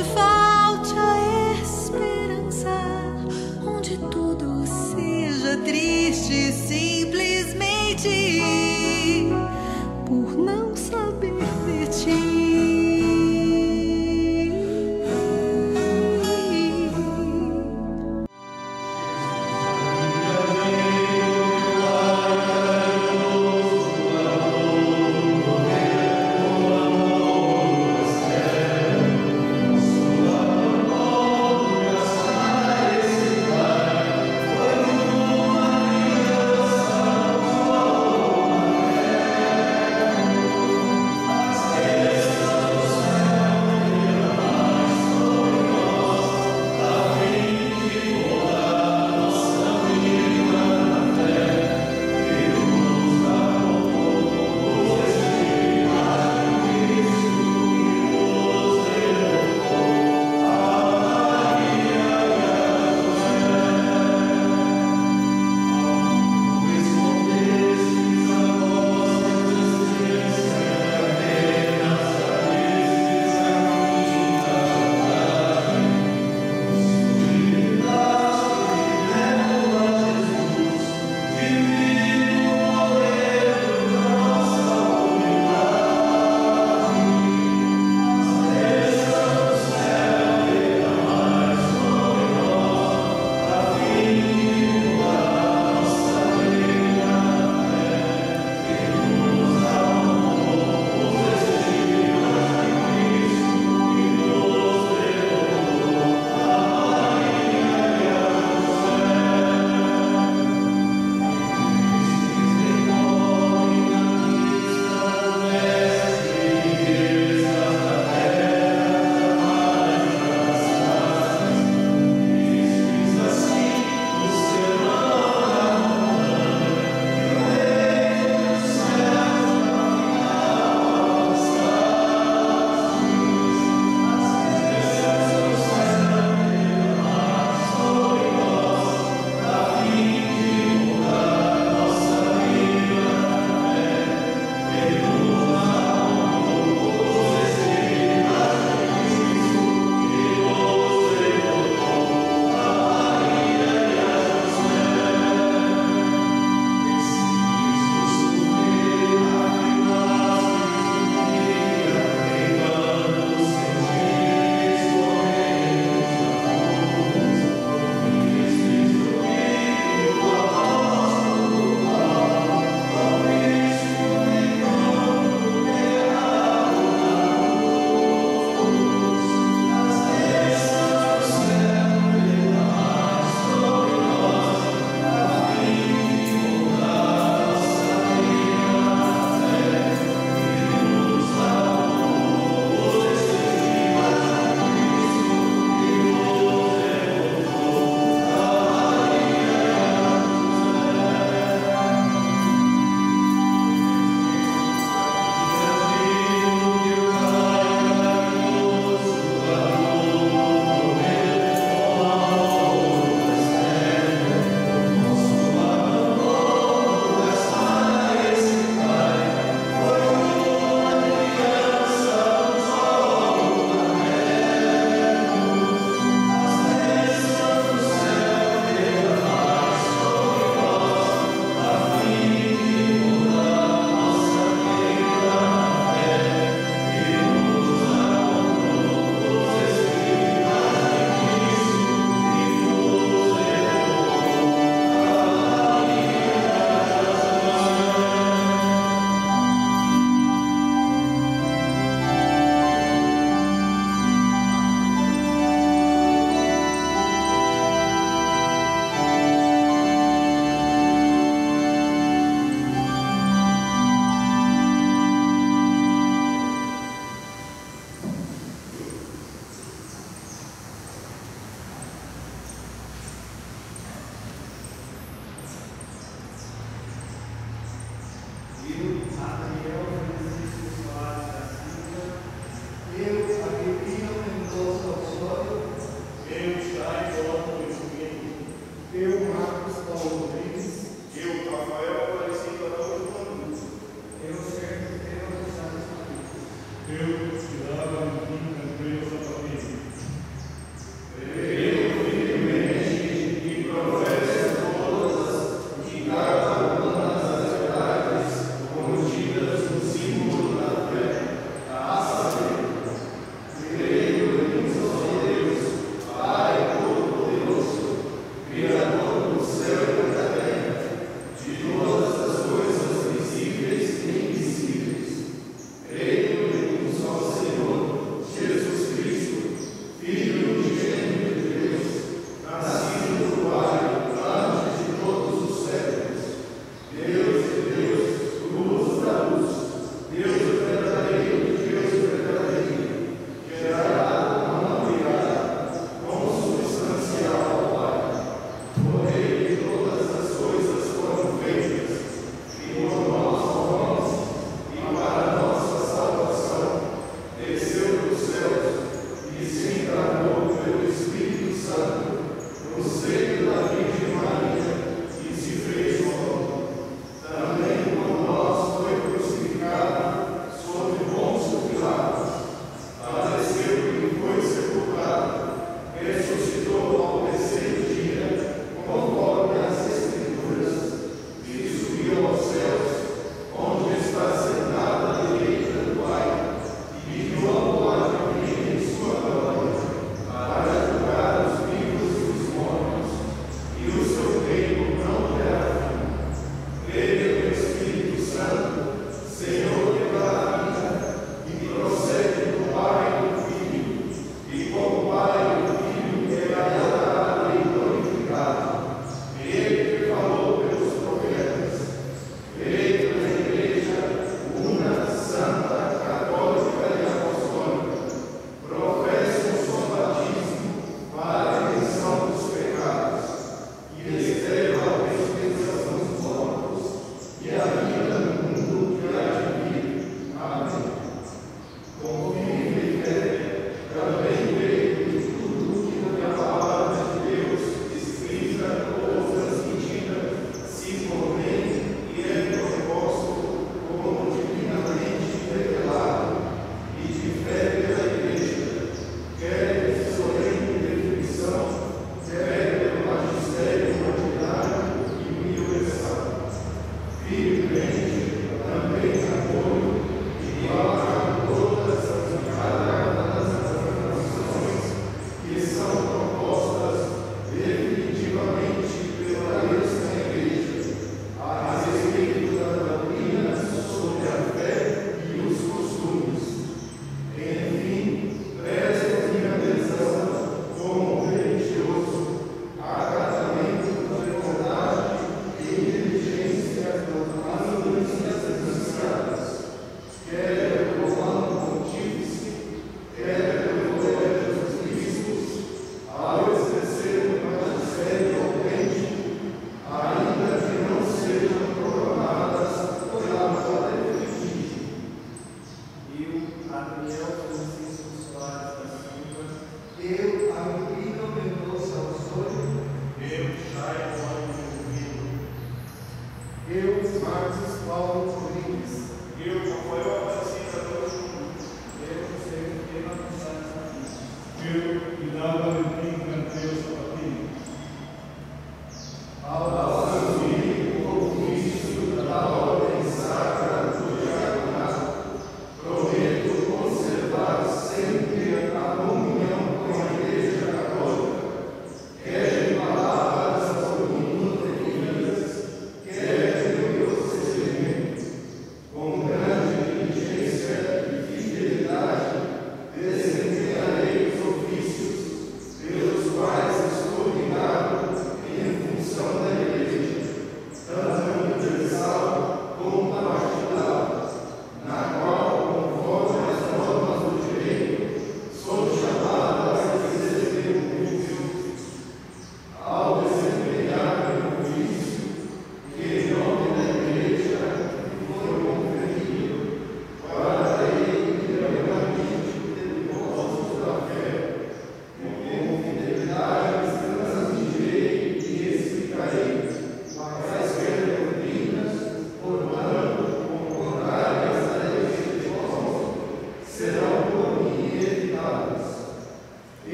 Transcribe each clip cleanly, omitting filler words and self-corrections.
onde falte a esperança, onde tudo seja triste simplesmente por não saber de ti.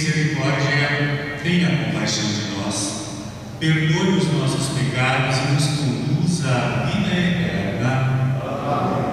misericórdia, tenha compaixão de nós, perdoe os nossos pecados e nos conduza à vida eterna. Amém.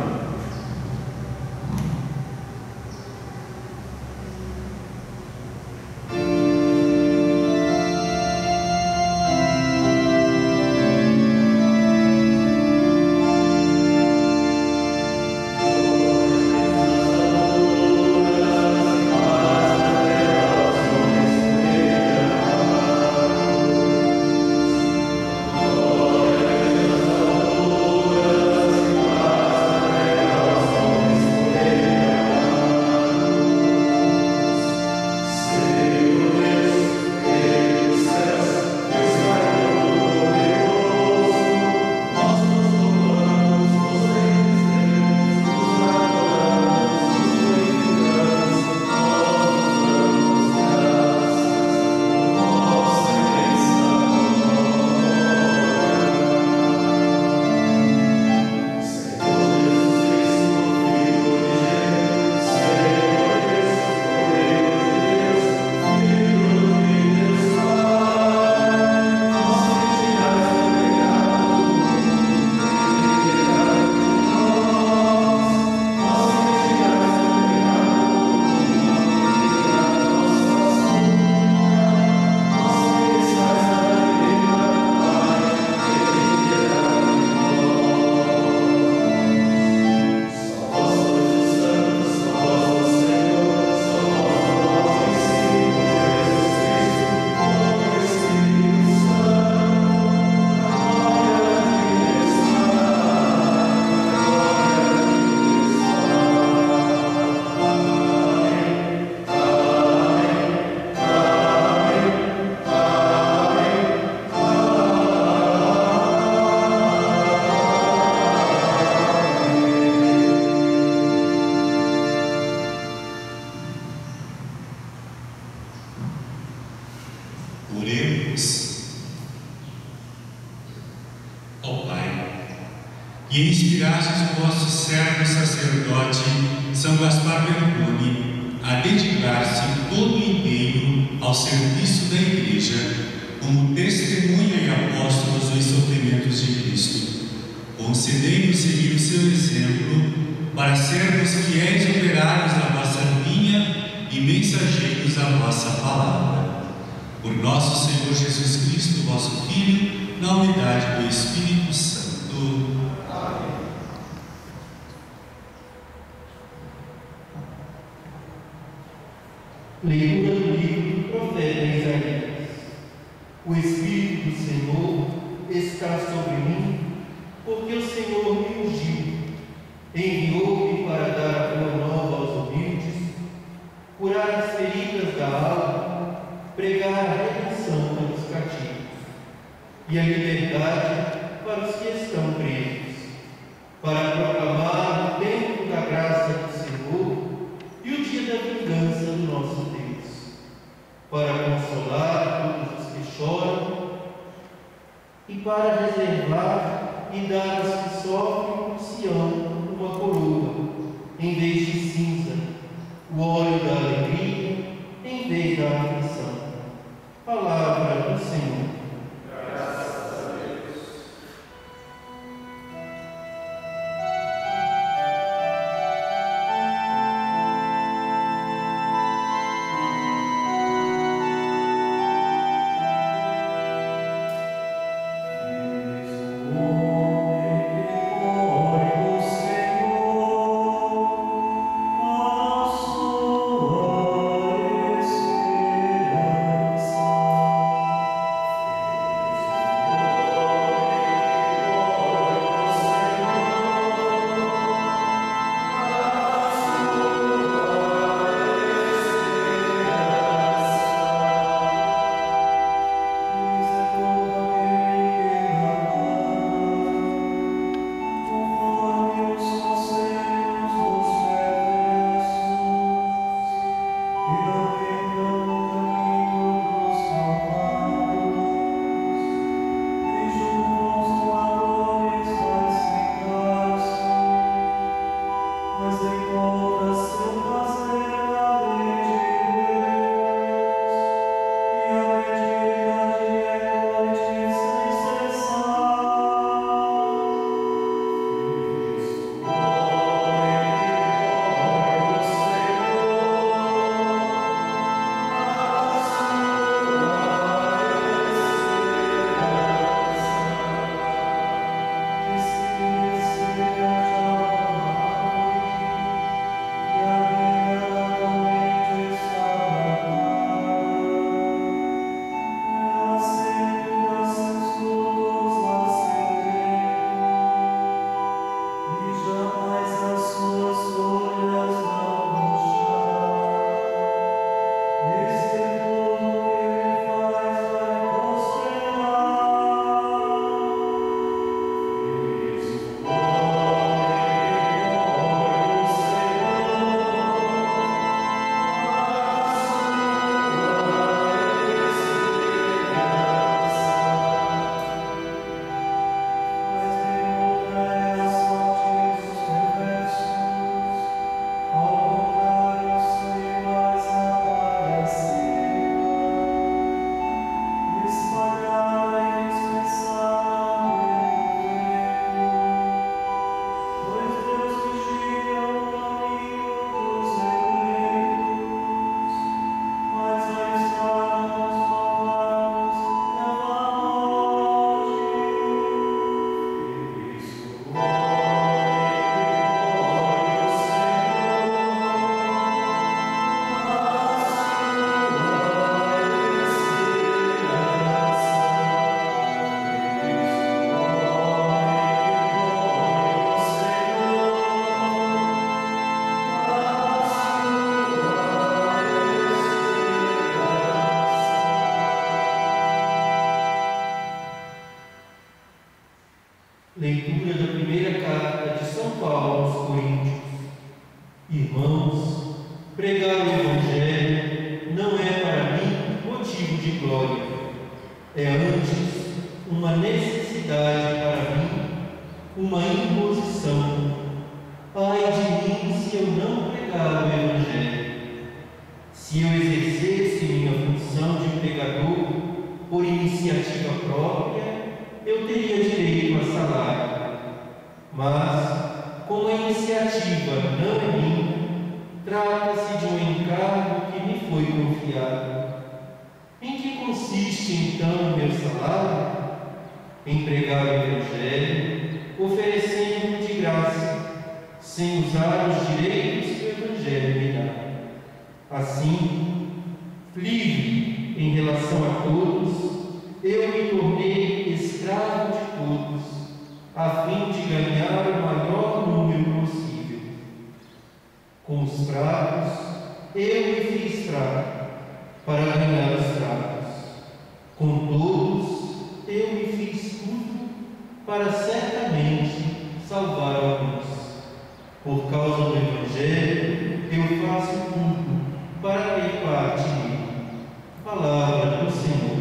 E inspirastes o vosso servo sacerdote, São Gaspar Bertone, a dedicar-se todo inteiro ao serviço da Igreja, como testemunha e apóstolo dos sofrimentos de Cristo. Concedei-nos seguir o seu exemplo, para sermos fiéis operários da vossa vinha e mensageiros da vossa palavra. Por nosso Senhor Jesus Cristo, vosso Filho, na unidade do Espírito Santo. Leitura do livro do profeta Isaías. O Espírito do Senhor está sobre mim, porque o Senhor me ungiu. Enviou-me para dar a boa nova aos humildes, curar as feridas da alma, pregar a redenção pelos cativos e a liberdade para os que estão presos, para proclamar o tempo da graça do Senhor e o dia da vingança do nosso Deus, para consolar todos os que choram e para reservar e dar aos que sofrem por Sião uma coroa, em vez de cinza, o óleo da alegria, em vez da aflição. Palavra do Senhor. Graças a Deus. Senhor, a sua esperança. Leitura da primeira carta de São Paulo aos Coríntios. Irmãos, pregar o Evangelho não é para mim motivo de glória, é antes uma necessidade para mim, uma imposição. Ai de mim se eu não pregar o Evangelho. Se eu exercesse minha função de pregador por iniciativa própria, eu teria direito a salário. Mas, como a iniciativa não é minha, trata-se de um encargo que me foi confiado. Em que consiste então o meu salário? Em pregar o Evangelho, oferecendo-me de graça, sem usar os direitos que o Evangelho me dá. Assim, livre em relação a todos, eu me tornei escravo de todos, a fim de ganhar o maior número possível. Com os fracos, eu me fiz fraco, para ganhar os fracos. Com todos, eu me fiz tudo, para certamente salvar alguns. Por causa do Evangelho, eu faço tudo para ter parte nele. Palavra do Senhor.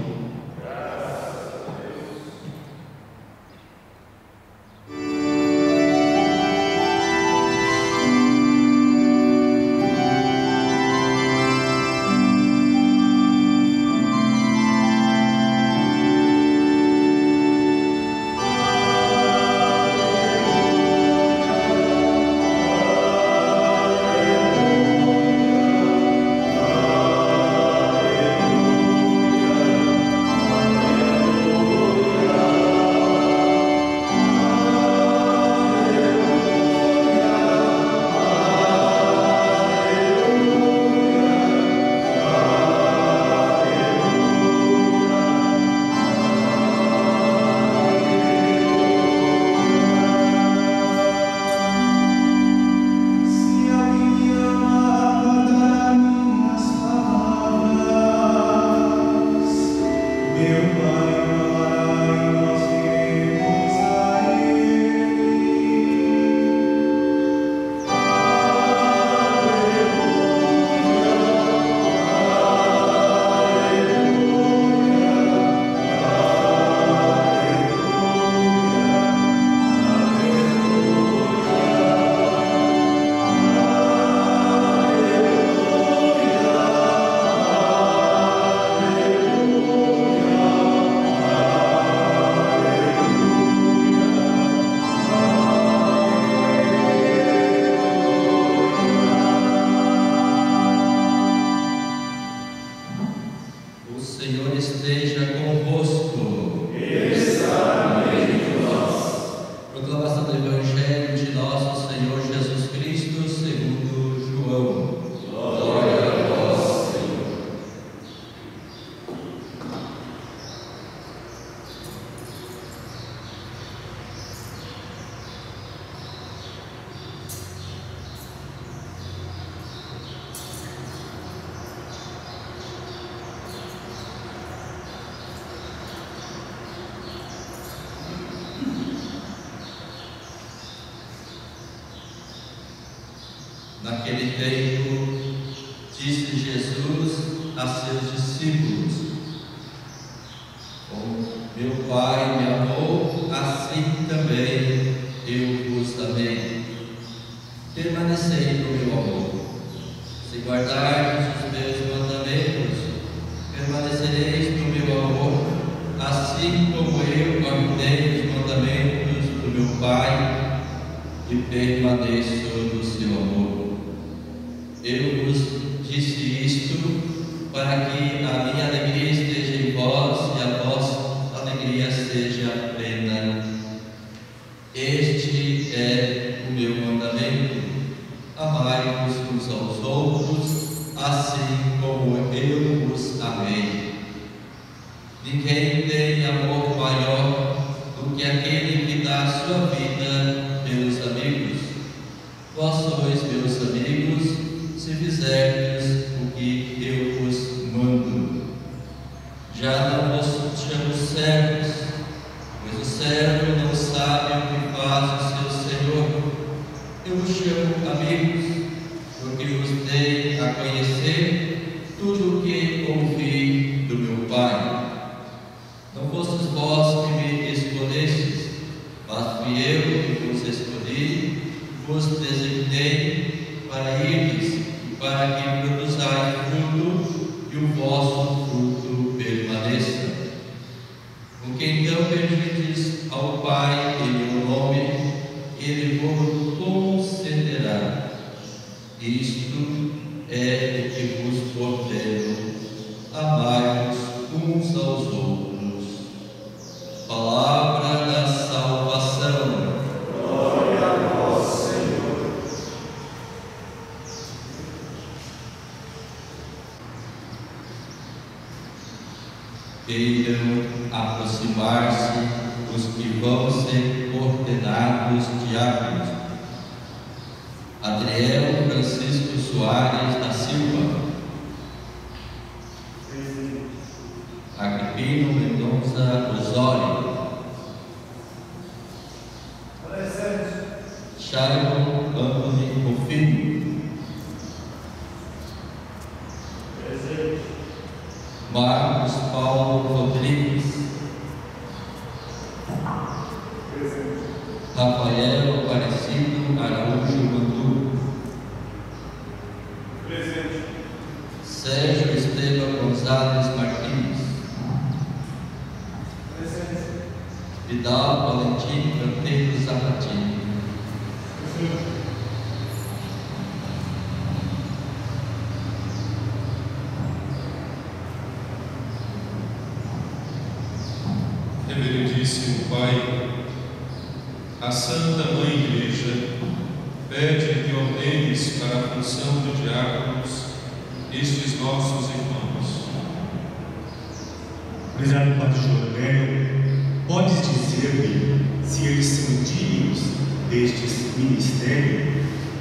Naquele tempo, disse Jesus a seus discípulos: como meu Pai me amou, assim também eu vos amei. Permanecei no meu amor. Se guardardes os meus mandamentos, permanecereis no meu amor, assim como eu guardei os mandamentos do meu Pai e permaneço no seu amor. Eu vos disse isto para que a minha alegria esteja em vós e a vossa alegria seja plena. Este é o meu mandamento: amai-vos uns aos outros, assim como eu vos amei. Ninguém tem amor maior do que aquele que dá a sua vida pelos amigos. Vós sois meus amigos, se fizerdes o que eu vos mando. Já não vos chamo servos, pois o servo não sabe o que faz o seu Senhor. Eu vos chamo amigos, porque vos dei a conhecer tudo o que ouvi do meu Pai. Não fostes vós que me escolhestes, mas fui eu que vos escolhi, vos designei para irdes e para que produzais fruto e o vosso fruto permaneça. O que então pedirdes ao Pai em meu nome, Ele vos concederá. Isto é o que vos ordeno: amai-vos uns aos outros. Palavra da salvação. Glória a vós, Senhor. Queiram aproximar-se os que vão ser ordenados diáconos. Adriel Francisco Soares da Silva. Agripino Mendonça Osório. Sharon Anthony Rufino. Marcos Paulo Rodrigues. Rafael Aparecido Araújo Mandu. Sérgio Esteban Gonzalez Martins. Vidal Valentim Canteiro Zapatini. Reverendíssimo Pai, a Santa Mãe Igreja pede que ordenes para a função de diáconos estes nossos irmãos. Prezado Padre Jordânio, podes dizer-me se eles são dignos destes ministérios?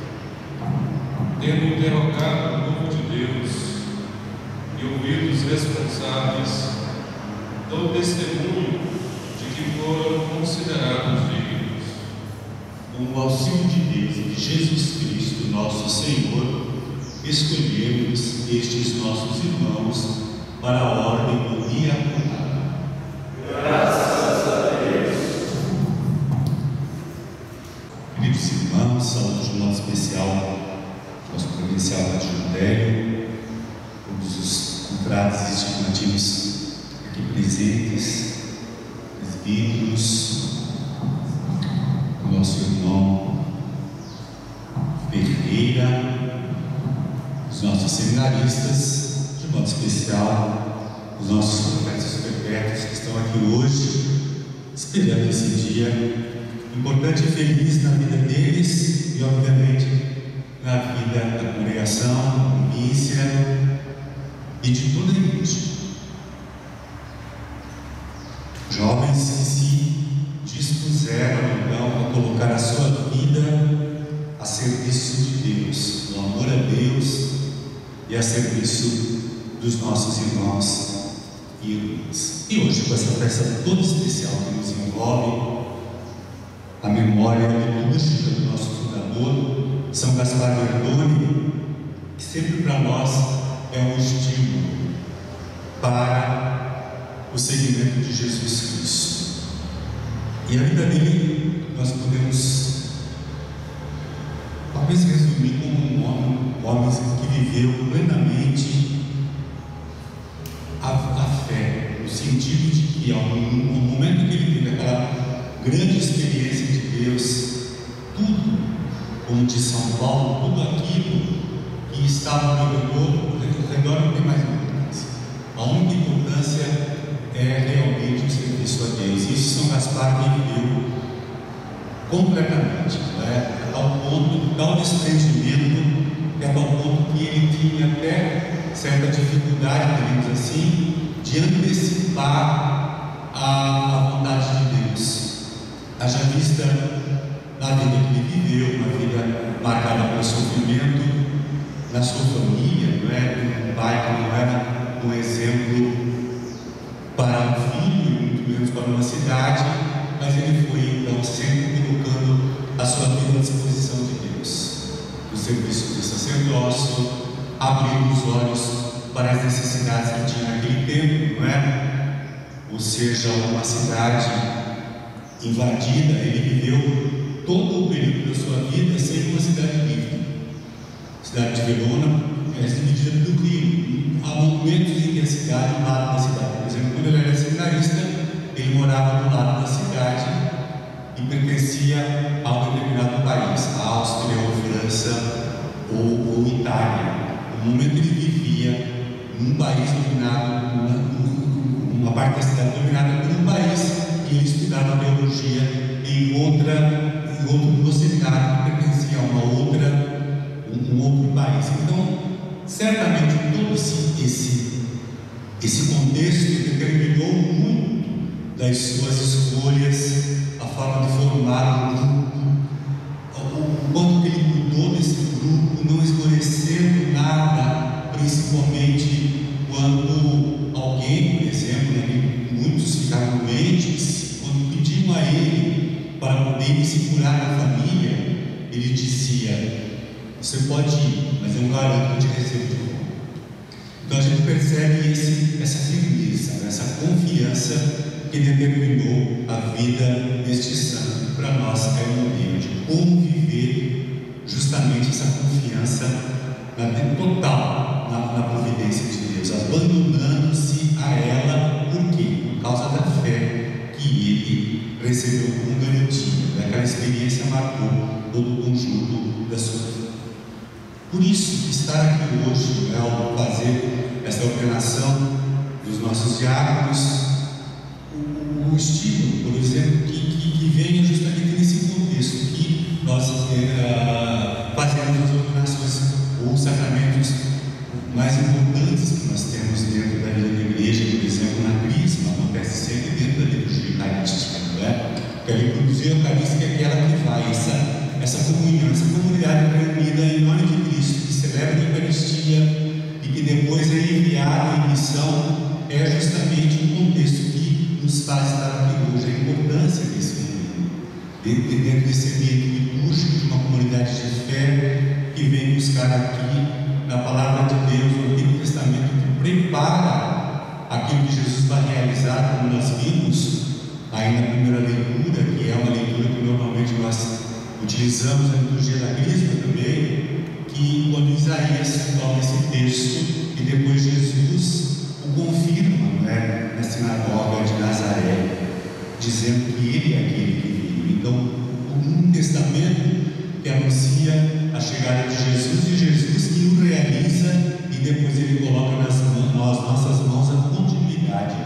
Tendo interrogado o povo de Deus e ouvido os responsáveis, dou testemunho de que foram considerados dignos. Com o auxílio de Deus e de Jesus Cristo, nosso Senhor, escolhemos estes nossos irmãos para a ordem do diaconado. Graças a Deus. Queridos irmãos, saúde de modo especial nosso provincial Padre Jordânio, todos os confrades e estimativos aqui presentes, presbíteros, o nosso irmão Ferreira, os nossos seminaristas, de modo especial, os nossos profetas perpétuos que estão aqui hoje, esperando esse dia importante e feliz na vida deles e, obviamente, na vida da congregação, da província e de toda a igreja. Jovens que se dispuseram, então, a colocar a sua vida a serviço de Deus, no amor a Deus e a serviço dos nossos irmãos e irmãs. E hoje, com essa festa toda especial que nos envolve, a memória litúrgica do nosso fundador, São Gaspar Verdoni, que sempre para nós é um estímulo para o seguimento de Jesus Cristo. E a vida dele nós podemos talvez resumir como um homem que viveu plenamente a fé, no sentido de que ao momento que ele teve aquela grande experiência de Deus, tudo, como diz São Paulo, tudo aquilo que estava ao redor não tem mais importância. A única importância é realmente o serviço a Deus. Isso São Gaspar viveu completamente, a tal ponto, tal desprendimento, que a tal ponto que ele tinha até certa dificuldade, digamos assim, de antecipar a vontade de Deus. Haja vista na vida que ele viveu, uma vida marcada pelo sofrimento, na sua família, um pai que não era um exemplo para um filho, muito menos para uma cidade, mas ele foi então sempre colocando a sua vida à disposição de Deus, no serviço de sacerdócio, abrindo os olhos para as necessidades que tinha naquele tempo, não é? Ou seja, uma cidade invadida, ele viveu todo o período da sua vida sendo uma cidade livre. A cidade de Verona é dividida pelo rio. Há momentos em que a cidade, do lado da cidade, por exemplo, quando ele era seminarista, ele morava do lado da cidade e pertencia a um determinado país, a Áustria, ou França, ou Itália. No momento ele vivia num país dominado, uma parte da cidade dominada por um país, e ele estudava teologia em outro seminário que pertencia a um outro país. Então, certamente todo esse contexto determinou muito das suas escolhas, a forma de formar um grupo, o quanto ele cuidou desse grupo, não esmorecendo nada, principalmente quando alguém, por exemplo, né, muitos ficaram doentes, quando pediam a ele para poder se curar na família, ele dizia: você pode ir, mas eu não garanto que eu te recebo de volta. Então a gente percebe essa firmeza, essa confiança que determinou a vida deste santo. Para nós é um modelo de como viver justamente essa confiança total na providência de Deus, abandonando-se a ela. Por quê? Por causa da fé que ele recebeu como garantia. Aquela experiência marcou todo o conjunto da sua vida. Por isso, estar aqui hoje, ao fazer essa ordenação dos nossos diáconos, o estímulo, por exemplo, que venha justamente nesse contexto que nós fazemos as ordenações ou sacramentos mais importantes que nós temos dentro da vida da igreja, por exemplo, na Crisma, acontece sempre dentro da liturgia eucarística, não é? Porque a liturgia eucarística é aquela que vai, essa comunhão, essa comunidade reunida em nome de Cristo, que celebra a Eucaristia e que depois é enviada em missão, é justamente um contexto que nos faz estar aqui hoje, a importância desse momento, dentro desse ambiente litúrgico de uma comunidade de fé que vem buscar aqui na palavra de Deus, no Antigo Testamento, que prepara aquilo que Jesus vai realizar, como nós vimos aí na primeira leitura, que é uma leitura que normalmente nós utilizamos na liturgia da Crisma também, que quando Isaías toma esse texto e depois Jesus o confirma, não é, na sinagoga de Nazaré, dizendo que ele é aquele que veio. Então, o Novo Testamento que anuncia a chegada de Jesus, e Jesus que o realiza, e depois ele coloca nas nossas mãos a continuidade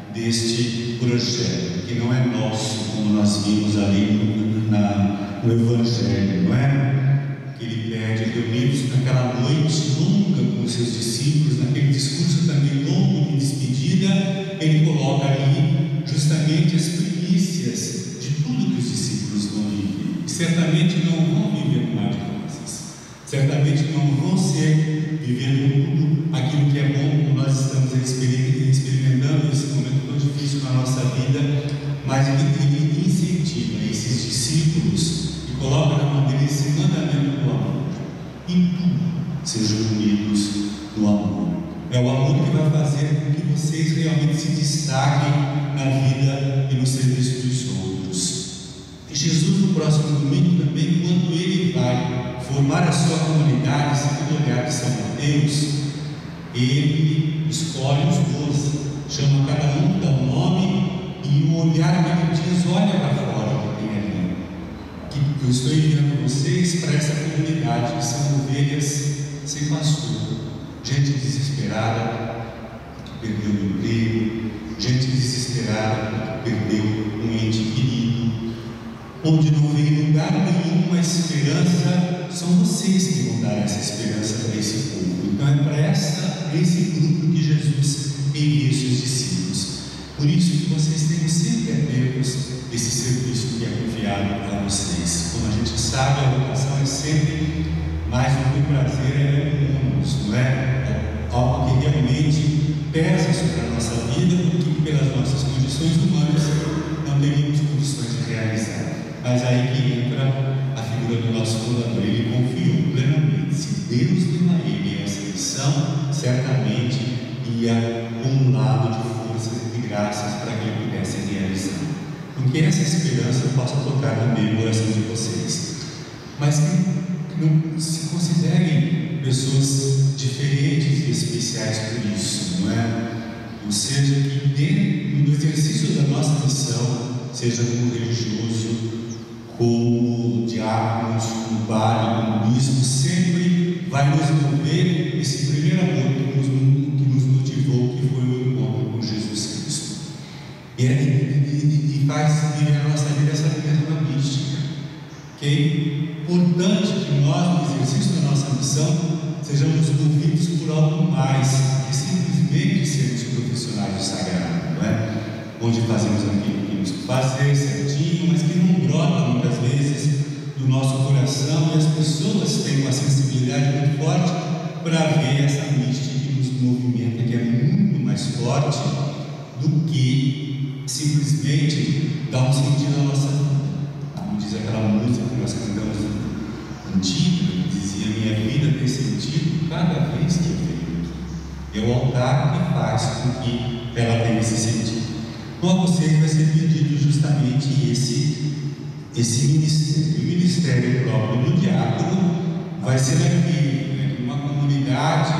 deste projeto, que não é nosso, como nós vimos ali no Evangelho, não é? Que ele pede, reunidos naquela noite longa com os seus discípulos, naquele discurso também longo de despedida, ele coloca ali justamente as primícias de tudo que os discípulos vão viver. E certamente não vão viver no mar de rosas, certamente não vão ser vivendo tudo aquilo que é bom, como nós estamos experimentando nesse momento tão difícil na nossa vida, mas ele incentiva esses discípulos e coloca na mão dele esse mandamento do amor. Em tudo sejam unidos no amor. É o amor que vai fazer com que vocês realmente se destaquem na vida e no serviço dos outros. E Jesus, no próximo domingo também, quando ele vai formar a sua comunidade, segundo o olhar de São Mateus, ele escolhe os 12, chama cada um, dá um nome, e o olhar que ele diz: olha para fora que tem ali, que eu estou enviando vocês para essa comunidade, que são ovelhas sem pastor, gente desesperada que perdeu o emprego, gente desesperada que perdeu um ente querido, onde não vem lugar nenhum uma esperança. São vocês que vão dar essa esperança para esse povo. Então é para esse grupo que Jesus envia os seus discípulos. Por isso que vocês tenham sempre atentos esse serviço que é confiado para vocês. Como a gente sabe, a vocação é sempre mais do que o prazer, é bônus, não é? Algo que realmente pesa sobre a nossa vida, porque pelas nossas condições humanas não teríamos condições Mas aí que entra a figura do nosso fundador. Ele confiou plenamente. Se Deus deu a ele essa missão, certamente ia um lado de forças e de graças para que ele pudesse realizar. Então, que essa esperança possa tocar também o coração de vocês. Mas que não se considerem pessoas diferentes e especiais por isso, não é? Ou seja, que no exercício da nossa missão, seja como religioso, como diáconos, como padre, como bispo, sempre vai nos mover esse primeiro amor que nos motivou, que foi o encontro com Jesus Cristo. E faz viver a nossa vida essa mesma mística. Ok? Importante que nós, no exercício da nossa missão, sejamos movidos por algo mais que simplesmente sermos profissionais do sagrado, não é? Onde fazemos aquilo que temos que fazer certinho, mas que não brota muitas vezes do nosso coração, e as pessoas têm uma sensibilidade muito forte para ver essa mística que nos movimenta, que é muito mais forte do que simplesmente dar um sentido à nossa vida. Como diz aquela música que nós cantamos antiga, que dizia: minha vida tem sentido cada vez que eu venho aqui. É o altar que faz com que ela tenha esse sentido. Então a vocês vai ser pedido justamente esse ministério. O ministério próprio do diácono vai ser aquele, né, uma comunidade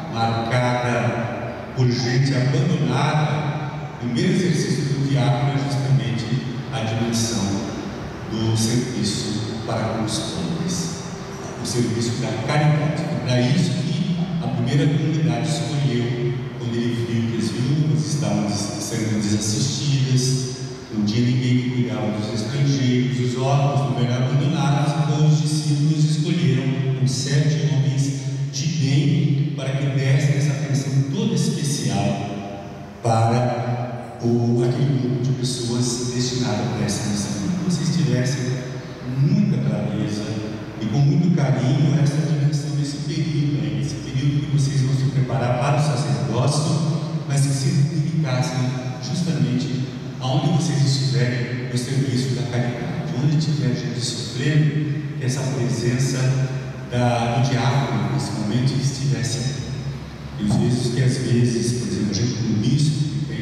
marcada por gente abandonada. O primeiro exercício do diácono é justamente a dimensão do serviço para com os pobres, o serviço da caridade. É para isso que a primeira comunidade escolheu, quando ele viu que as viúvas estavam sendo desassistidas, não tinha ninguém que cuidava dos estrangeiros, os órfãos não eram abandonados. Então os discípulos escolheram 7 homens de bem para que dessem essa atenção toda especial para aquele grupo de pessoas destinado para essa missão. Que vocês tivessem muita clareza e com muito carinho essa dimensão desse período, né? Esse período que vocês vão se preparar para o sacerdócio, mas que se dedicassem justamente aonde vocês estiverem no serviço da caridade, onde tiver gente sofrendo, que essa presença do diácono nesse momento estivesse aqui. E os vezes que às vezes, por exemplo, a gente no bispo tem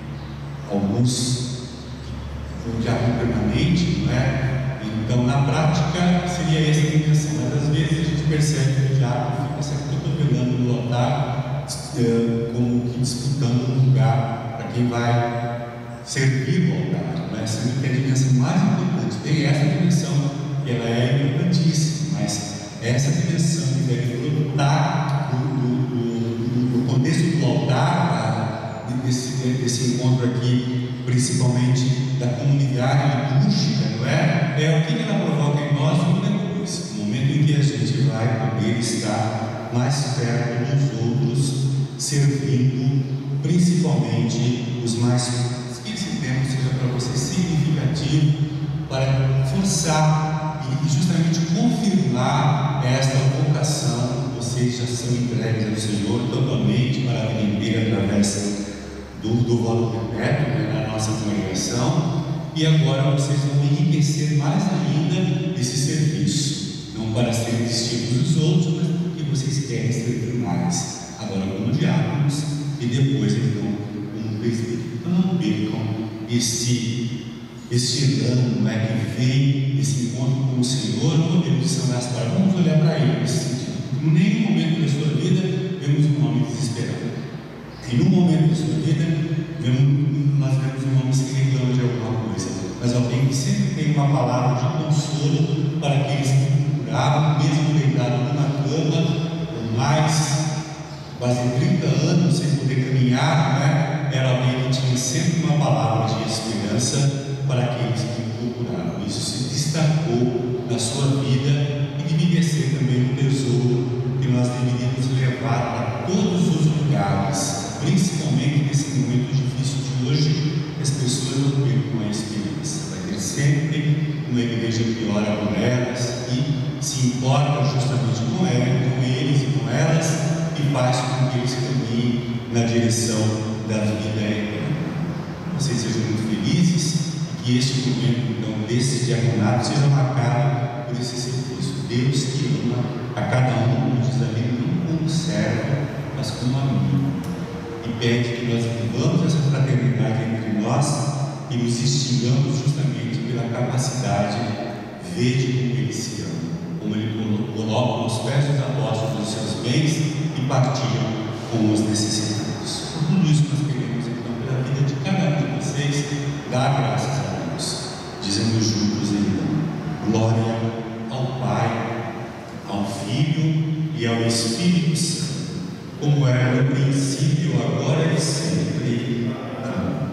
alguns um diácono permanente, não é? Então na prática seria essa a intenção, mas às vezes a gente percebe que o diácono fica sempre cotovelando no altar, como que disputando um lugar para quem vai servir o altar, não é? Sendo que a dimensão mais importante tem essa dimensão, que ela é importantíssima, mas essa dimensão que deve brotar no contexto do altar, desse encontro aqui, principalmente da comunidade litúrgica, não é? É o que ela provoca em nós no depois, no momento em que a gente vai poder estar mais perto dos outros, servindo principalmente os mais pobres. Que esse tempo seja para você significativo, para forçar e justamente confirmar esta vocação. Vocês já são entregues ao Senhor totalmente para a vida inteira através do voto perpétuo, né, na nossa congregação, e agora vocês vão enriquecer mais ainda esse serviço, não para serem distintos dos outros, mas porque vocês querem servir mais, agora como diáconos, e depois então como presbítero. Então não percam este ano, não é, que vem esse encontro com o Senhor, no modelo de São Gaspar. Vamos olhar para ele nesse sentido. Em nenhum momento da sua vida vemos um homem desesperado. Em um momento da sua vida nós vemos um homem que reclama de alguma coisa, mas alguém que sempre tem uma palavra de consolo para aqueles que procuravam, mesmo deitado numa cama por mais quase 30 anos sem poder caminhar, né? Era alguém que tinha sempre uma palavra de esperança para aqueles que o procuravam. Isso se destacou na sua vida e devia ser também um tesouro que nós deveríamos levar para todos os lugares, principalmente nesse momento difícil de hoje, que as pessoas não percam a esperança. Vai ter sempre uma igreja que ora por elas e se importa justamente com eles e com elas, e faz com que eles caminhem na direção da vida eterna. Vocês sejam muito felizes e que este momento, então, desse diaconato seja marcado por esse serviço. Deus que ama a cada um, nos diz ali, não como servo, mas como amigo. E pede que nós vivamos essa fraternidade entre nós e nos extingamos justamente pela capacidade, vede como ele se ama, como ele coloca os pés dos apóstolos os seus bens e partilha com os necessitados. Por tudo isso nós queremos, então, pela vida de cada um de vocês, dar graças a Deus, dizendo juntos então, glória ao Pai, ao Filho e ao Espírito Santo, como era no princípio, agora e sempre. Amém.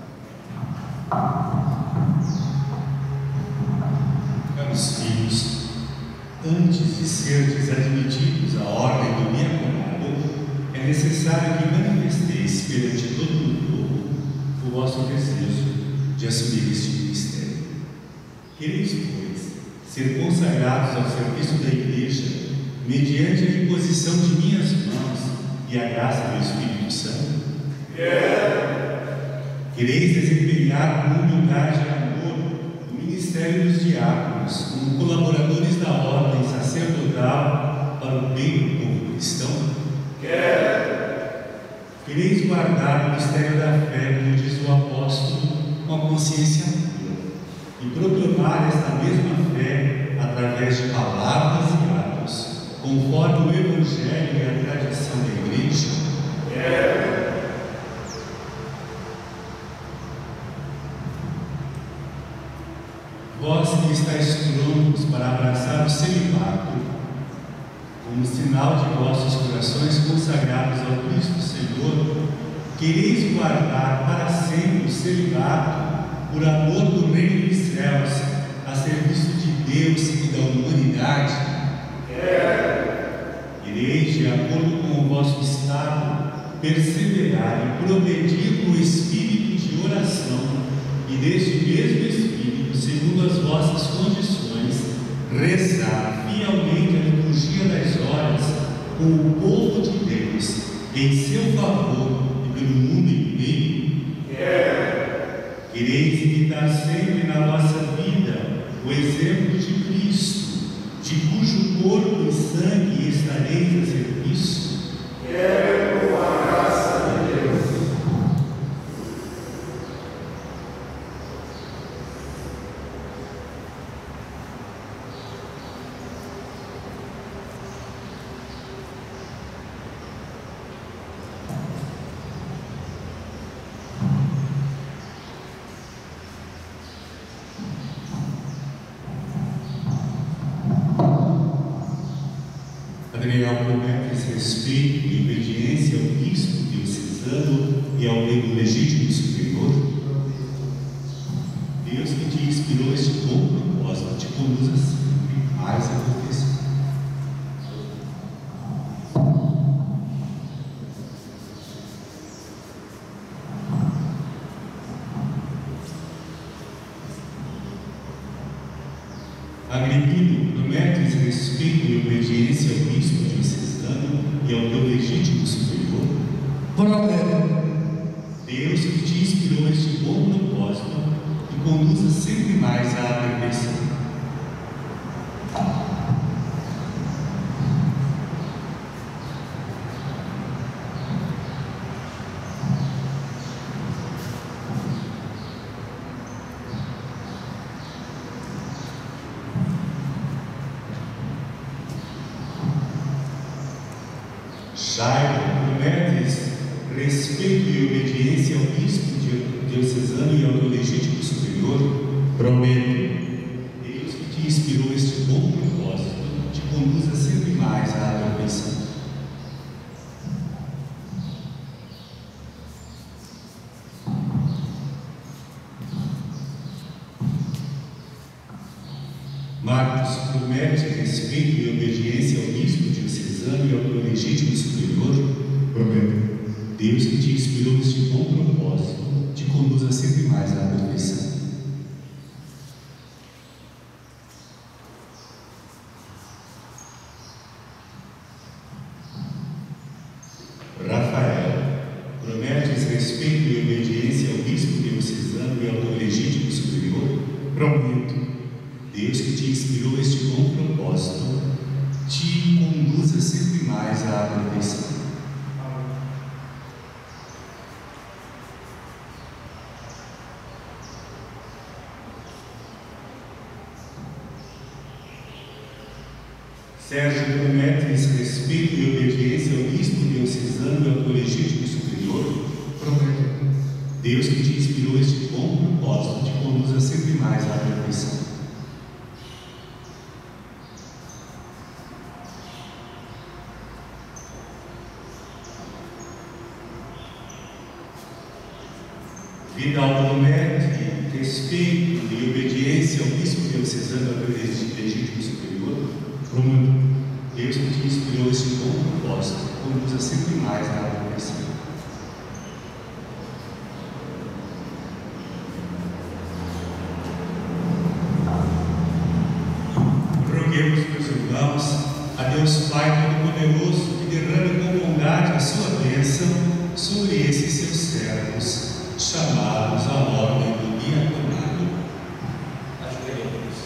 Caros filhos, antes de serdes admitidos à ordem do diaconado, é necessário que manifesteis perante todo o povo o vosso desejo de assumir este ministério. Quereis, pois, ser consagrados ao serviço da Igreja, mediante a imposição de minhas mãos e a graça do Espírito Santo? Quereis desempenhar com humildade e amor o ministério dos diáconos, como colaboradores da ordem sacerdotal para o bem do povo cristão? Quereis guardar o mistério da fé, como diz o apóstolo, com a consciência pura, e proclamar esta mesma fé através de palavras e atos, conforme o Evangelho e a tradição da Igreja? Vós que estáis prontos para abraçar o celibato, como sinal de vossos corações consagrados ao Cristo Senhor, quereis guardar para sempre o celibato por amor do reino dos céus, a serviço de Deus e da humanidade? Quereis, de acordo com o vosso estado, perseverar e progredir no espírito de oração, e deste mesmo espírito, segundo as vossas condições, rezar fielmente a liturgia das horas com o povo de Deus, em seu favor e pelo mundo inteiro? Quereis imitar sempre na vossa vida o exemplo de Cristo, de cujo corpo e sangue estareis a serviço? Com a graça de Deus. Adriel promete respeito e obediência ao bispo diocesano e ao leigo legítimo superior. Deus que te inspirou este bom propósito te conduza sempre mais à perfeição. Agripino, prometes respeito e obediência ao bispo diocesano e ao teu legítimo superior? Prometo. Deus que te inspirou este bom propósito te conduza sempre mais à perfeição. Jairo, prometes respeito e obediência ao bispo diocesano e ao teu legítimo superior? Prometo. Deus que te inspirou este bom propósito te conduza sempre mais à perfeição. Marcos, promete respeito e obediência ao bispo diocesano e ao teu legítimo superior? Prometo. Deus que te inspirou este bom propósito te conduza sempre mais à perfeição. Rafael, prometes respeito e obediência ao bispo diocesano e ao teu legítimo superior? Prometo. Deus que te inspirou este bom propósito, te conduza sempre mais à perfeição. Sérgio, prometes respeito e obediência ao bispo diocesano e ao colegídio superior? Prometo. Deus que te inspirou este bom propósito, te conduza sempre mais à perfeição. Vidal promete respeito e obediência ao bispo diocesano e ao colegídio superior? Prometo. Deus que te inspirou este bom propósito, conduza sempre mais à perfeição. Roguemos, meus irmãos, a Deus Pai Todo-Poderoso, que derrame com bondade a sua bênção sobre esses seus servos, chamados à ordem do diaconado. Ajoelhemos.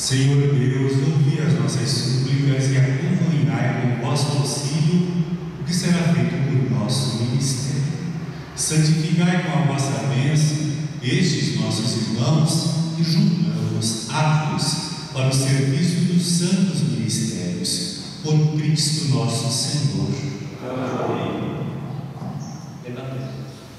Senhor Deus, ouvi as nossas súplicas e acompanhai com vosso auxílio o que será feito por nosso ministério. Santificai com a vossa bênção estes nossos irmãos e julgamos aptos para o serviço dos santos ministérios, por Cristo nosso Senhor. Amém. Levantemos.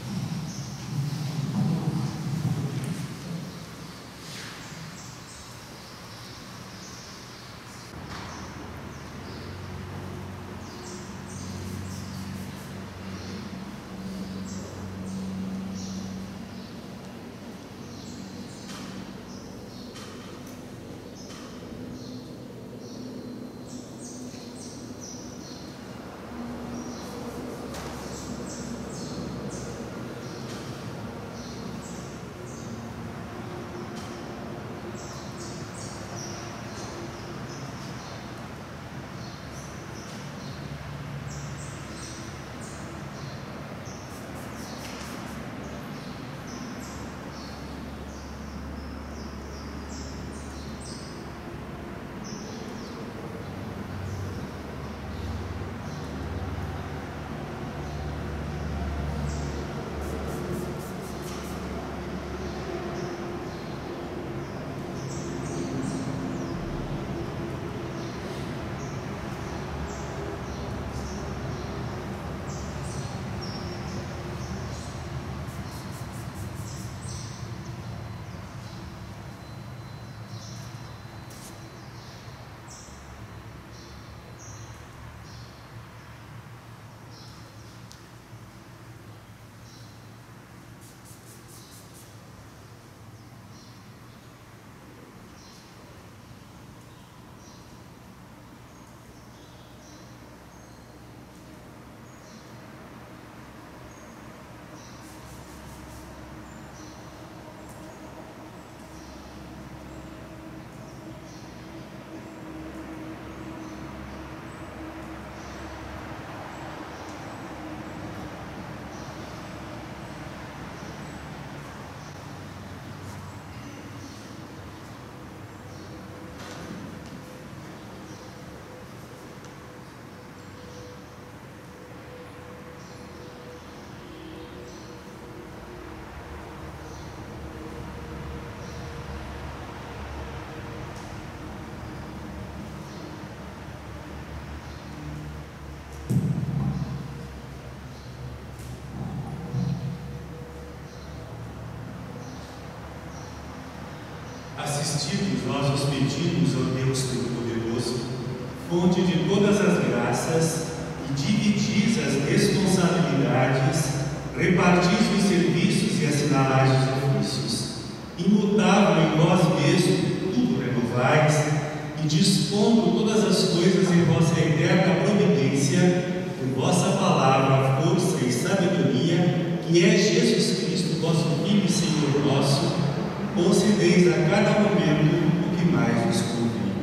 Assistidos nós os pedimos ao Deus Todo-Poderoso, fonte de todas as graças, e dividis as responsabilidades, repartis os serviços e assinalais os ofícios. Imutável em vós mesmo, tudo renovais, e dispondo todas as coisas em vossa eterna providência, por vossa palavra, força e sabedoria, que é Jesus Cristo, vosso Filho e Senhor nosso, concedeis a cada momento o que mais vos convém.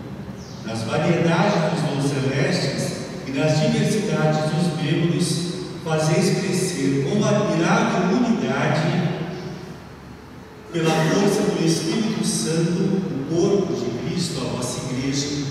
Nas variedades dos dons celestes e nas diversidades dos membros, fazeis crescer com admirável unidade, pela força do Espírito Santo, o corpo de Cristo, a vossa Igreja.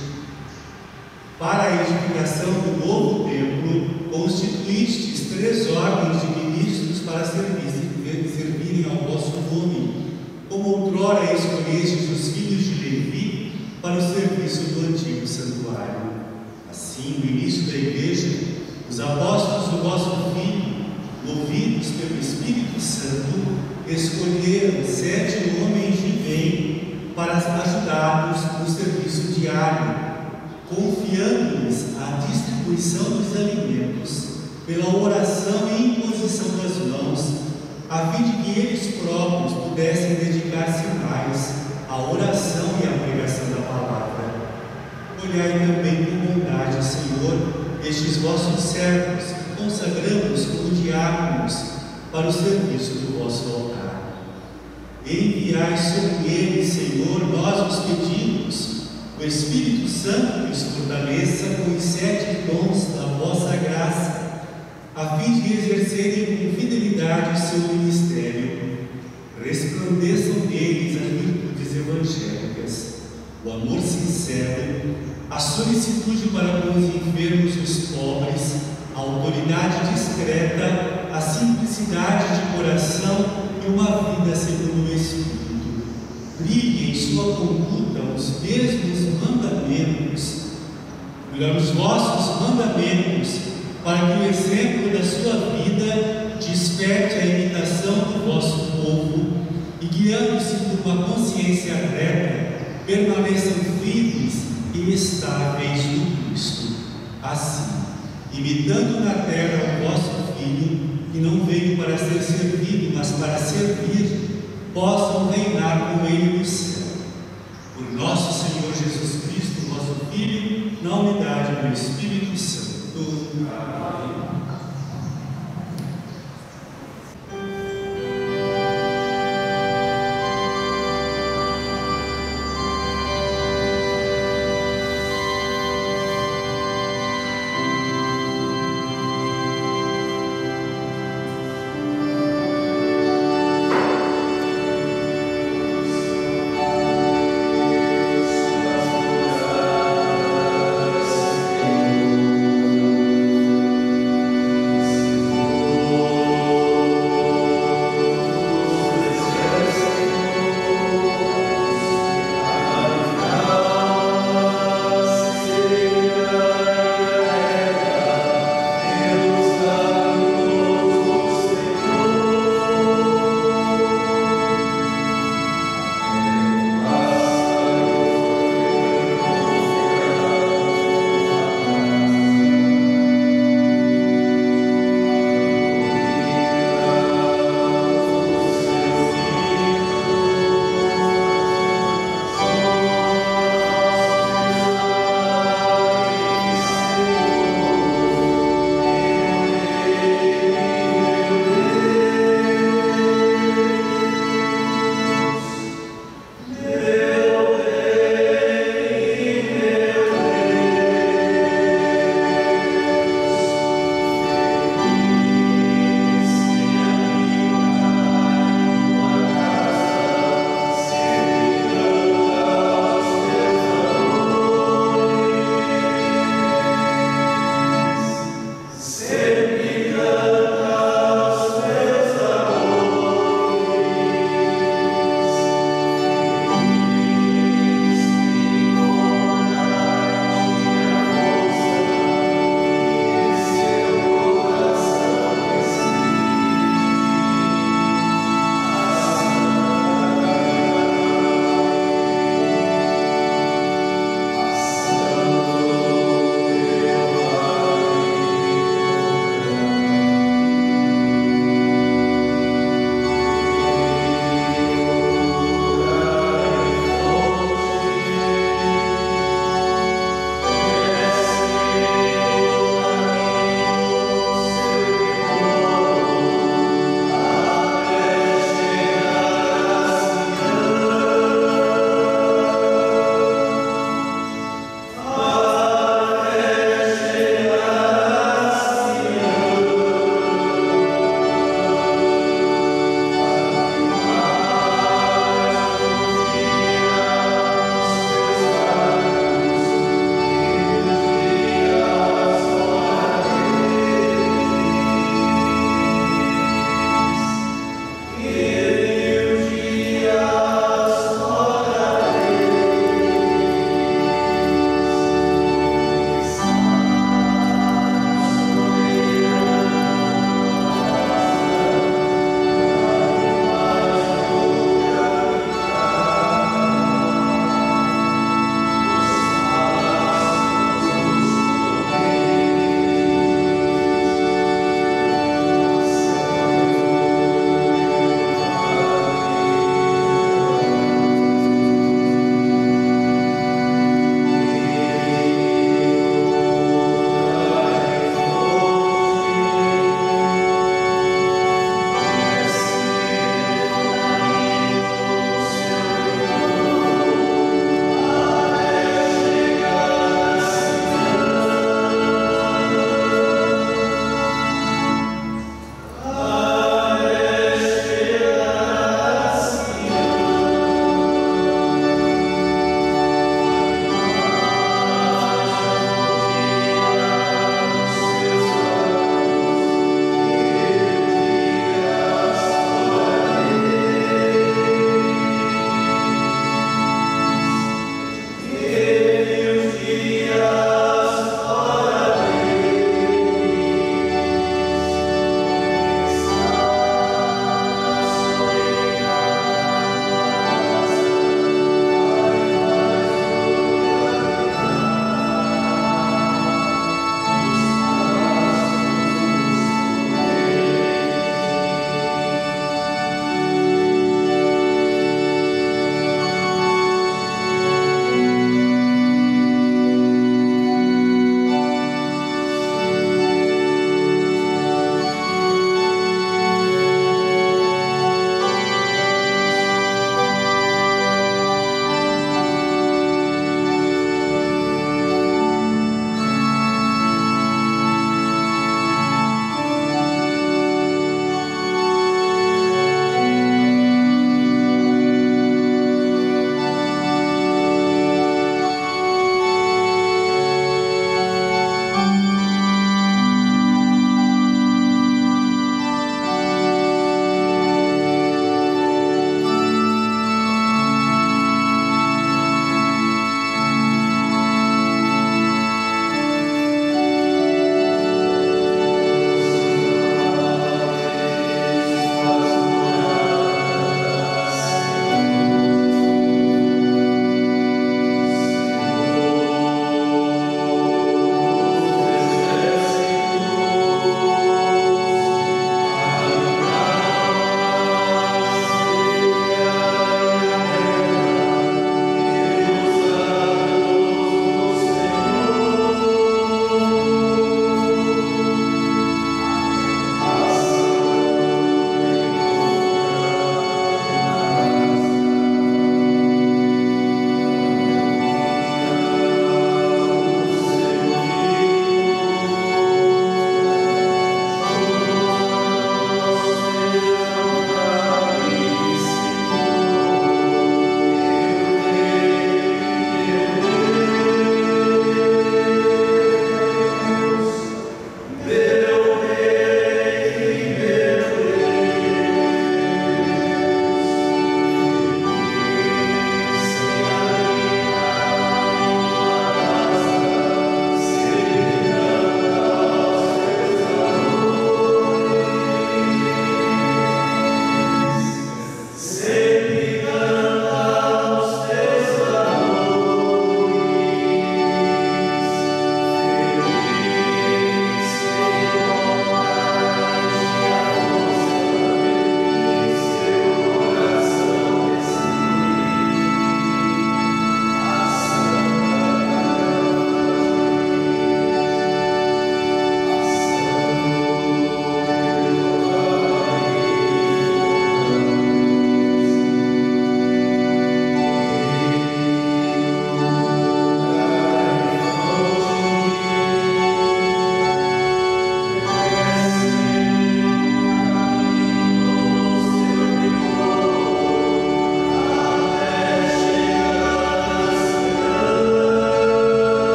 Para a edificação do novo templo, constituístes 3 ordens de ministros para servirem ao vosso nome, como outrora escolhestes os filhos de Levi para o serviço do antigo santuário. Assim, no início da Igreja, os apóstolos do vosso Filho, movidos pelo Espírito Santo, escolheram 7 homens de bem para ajudar-nos no serviço diário, confiando-lhes a distribuição dos alimentos, pela oração e imposição das mãos, a fim de que eles próprios pudessem dedicar-se mais à oração e à pregação da palavra. Olhai também com bondade, Senhor, estes vossos servos, que consagramos como diáconos para o serviço do vosso altar. Enviai sobre eles, Senhor, nós os pedimos, o Espírito Santo que os fortaleça com os 7 dons da vossa graça, a fim de exercerem com fidelidade o seu ministério. Resplandeçam neles as virtudes evangélicas, o a solicitude para com os enfermos e os pobres, a autoridade discreta, a simplicidade de coração e uma vida segundo o Espírito. Brilhe em sua conduta os mesmos mandamentos. Os vossos mandamentos, para que o exemplo da sua vida desperte a imitação do vosso povo e, guiando-se por uma consciência reta, permaneçam firmes e estáveis no Cristo. Assim, imitando na terra o vosso Filho, que não veio para ser servido, mas para servir, possam reinar com Ele no céu. Por nosso Senhor Jesus Cristo, vosso Filho, na unidade do Espírito Santo. Amém.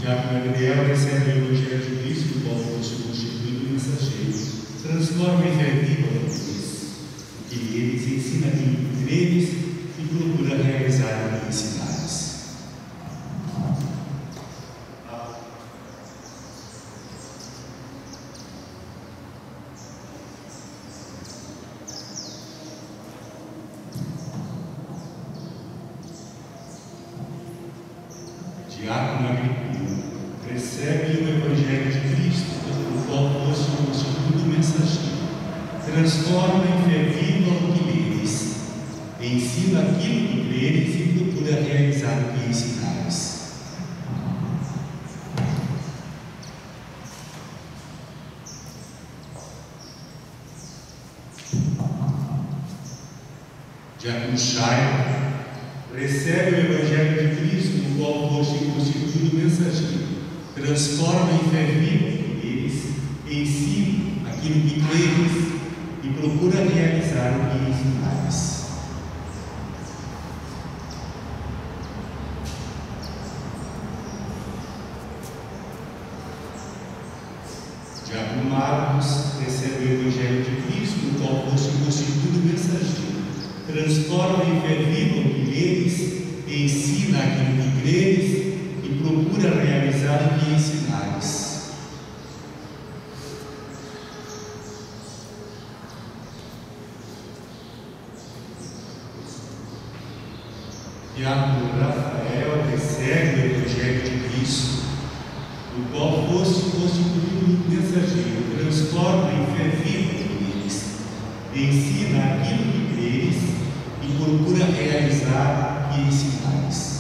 Diácono Gabriel recebe o Evangelho de Cristo, do qual foi constituído mensageiro, transforma em fé viva a luz, que eles ensina a creres e procura realizar o que ensinares. Diácono Agripino, recebe o Evangelho de Cristo, do qual foste constituído mensageiro, transforma em fé viva o que leres, ensina aquilo que creres e procura realizar o que ensinares. Diácono Chairo, recebe o Evangelho de Cristo, do qual foste constituído mensageiro, transforma em fé viva o que leres, ensina aquilo que creres e procura realizar o que ensinares. Diácono Marcos recebe o Evangelho de Cristo, do qual foste constituído mensageiro, transforma em fé viva o que leres, ensina aquilo que creres e procura realizar o que ensinares. Diácono Rafael recebe o Evangelho de Cristo, do qual foste constituído mensageiro, transforma em fé viva o que leres, ensina aquilo que creres e procura realizar o que ensinares.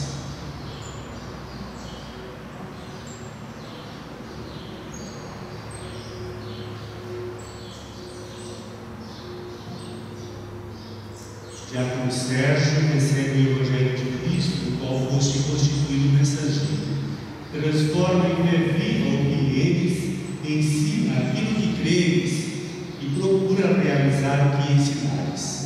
Diácono Sérgio recebe o Evangelho de Cristo, do qual foste constituído mensageiro, transforma em fé viva o que leres, ensina aquilo que creres e procura realizar o que ensinares.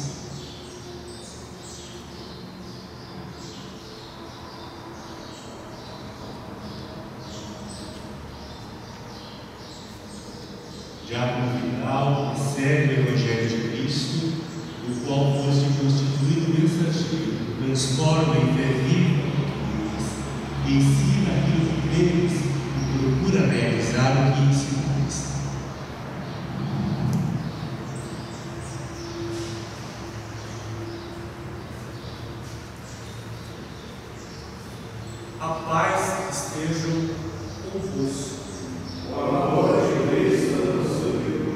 Diácono Vidal recebe o Evangelho de Cristo, do qual foste constituído mensageiro, transforma em fé viva o que creres, ensina aquilo que creres e procura realizar o que ensinares. A paz esteja convosco. O amor de Cristo nos uniu.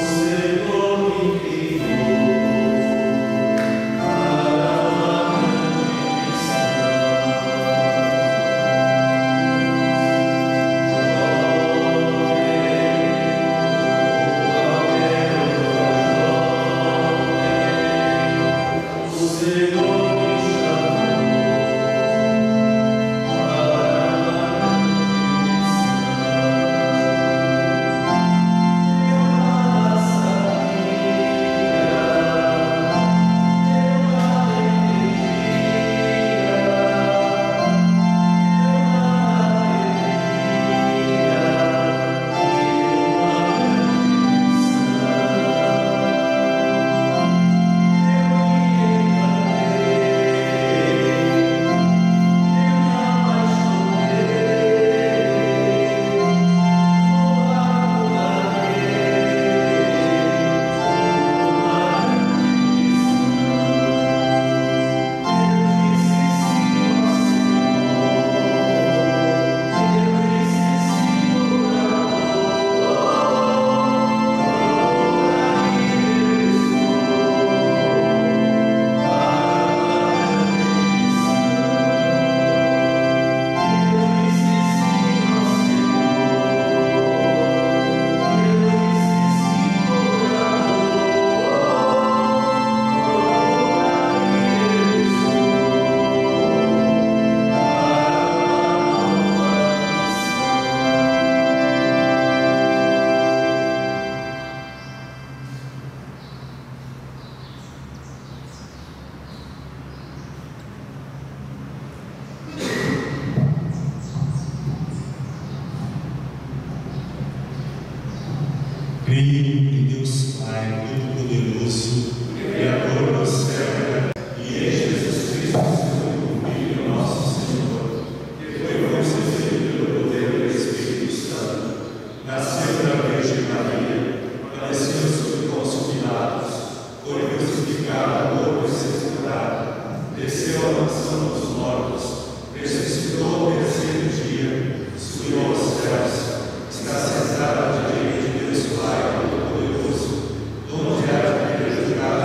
O Senhor me criou para Creio em Deus Pai Todo-Poderoso, Criador do céu e em Jesus Cristo, seu Filho, nosso Senhor, que foi concebido pelo poder do Espírito Santo, nasceu da Virgem Maria, padeceu sob Pôncio Pilatos, foi crucificado, morto e sepultado, desceu à mansão dos mortos, ressuscitou ao terceiro dia, subiu aos céus, está sentado à direita de Deus Pai Todo-Poderoso, onde há de julgar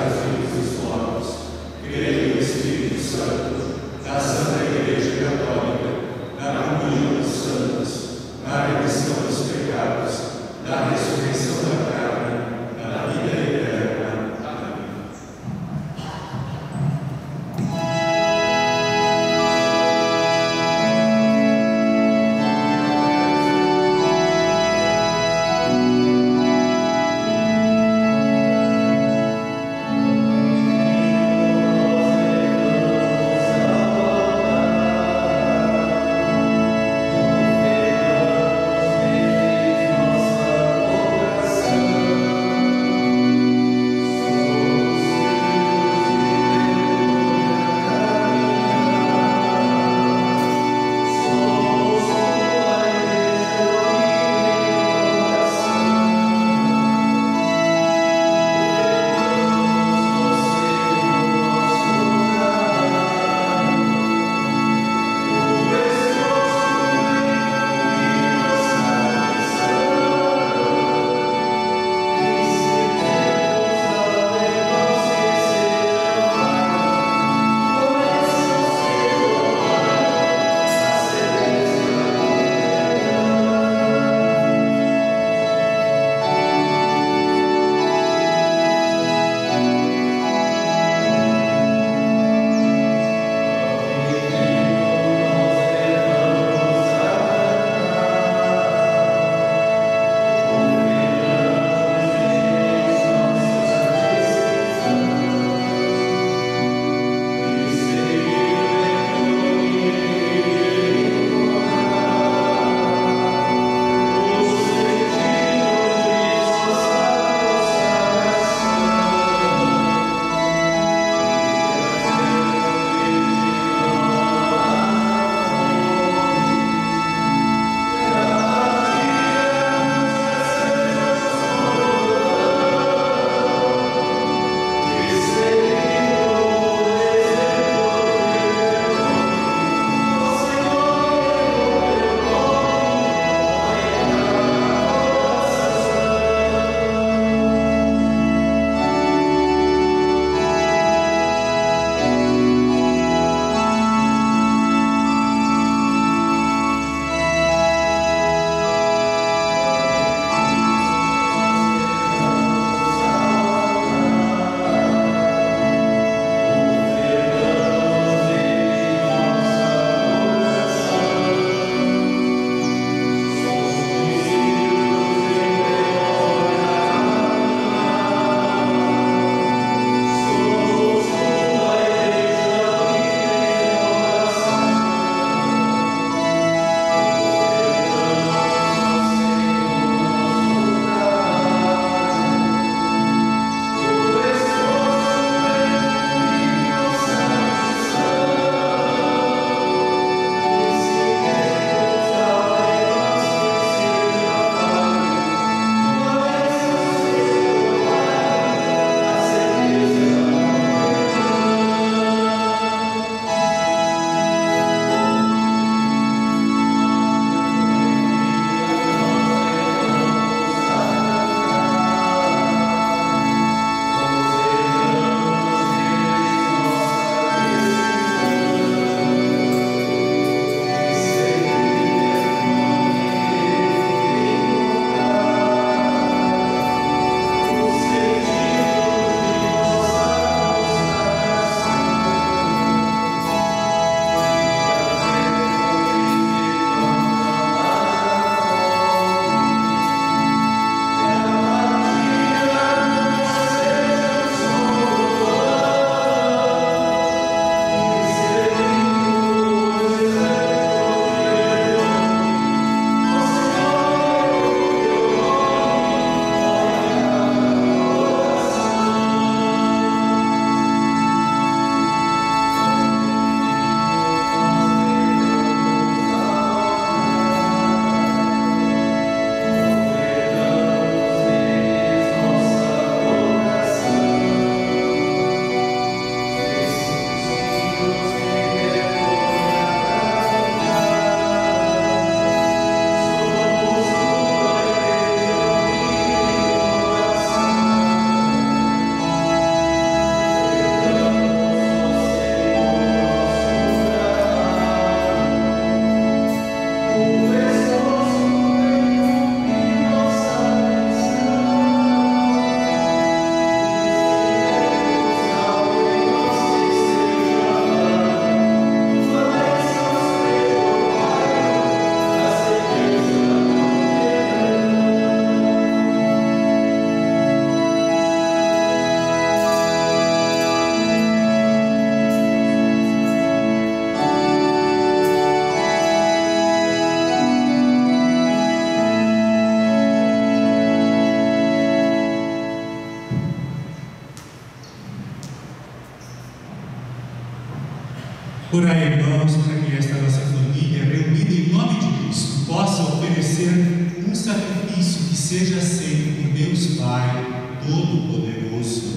Orai, irmãos, para que esta nossa família, reunida em nome de Cristo, possa oferecer um sacrifício que seja aceito por Deus Pai Todo-Poderoso.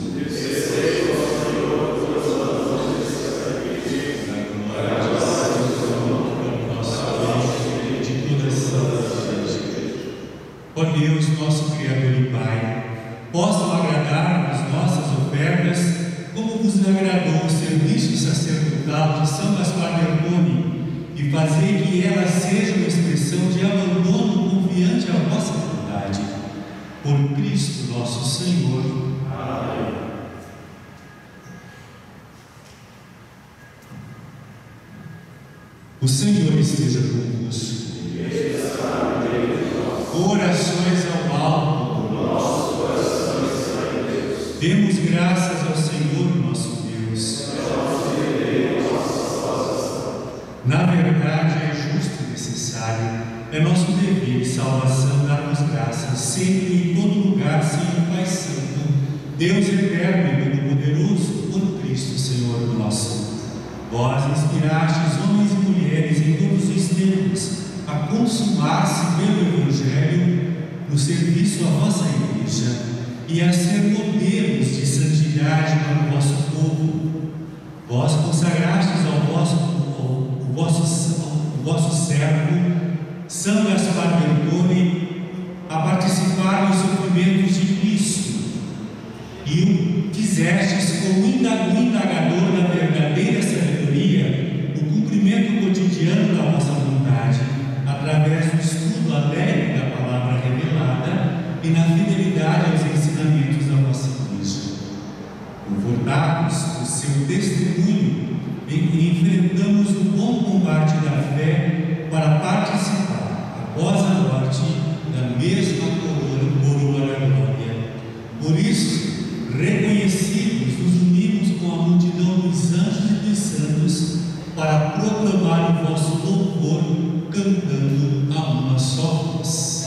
Ó Deus, nosso Criador e Pai, possam agradar as nossas ofertas, como vos agradou o serviço sacerdotal de São Gaspar Bertone, e fazer que ela seja uma expressão de abandono confiante à vossa vontade. Por Cristo nosso Senhor. Amém. O Senhor esteja convosco. Orações ao alto. Nosso coração está em Deus. Demos graças ao Senhor nosso Deus. Na verdade é justo e necessário, é nosso dever e salvação dar-nos graças, sempre e em todo lugar, Senhor Pai Santo, Deus eterno e todo-poderoso, por Cristo Senhor nosso. Vós inspirastes homens e mulheres em todos os tempos a consumar-se pelo Evangelho no serviço à vossa Igreja e a ser modelos de santidade para o vosso povo. Vós consagrastes ao vosso servo, São Gaspar Bertone, a participar dos sofrimentos de Cristo e o fizestes como indagador da verdadeira sabedoria, o cumprimento cotidiano da vossa vontade, através do estudo adepto da palavra revelada e na fidelidade aos ensinamentos da vossa Igreja. Confortados por seu testemunho, enfrentamos o bom combate da fé para participar, após a morte, da mesma coroa da glória. Por isso, reconhecidos, nos unimos com a multidão dos anjos e dos santos para proclamar o vosso louvor, cantando a uma só voz.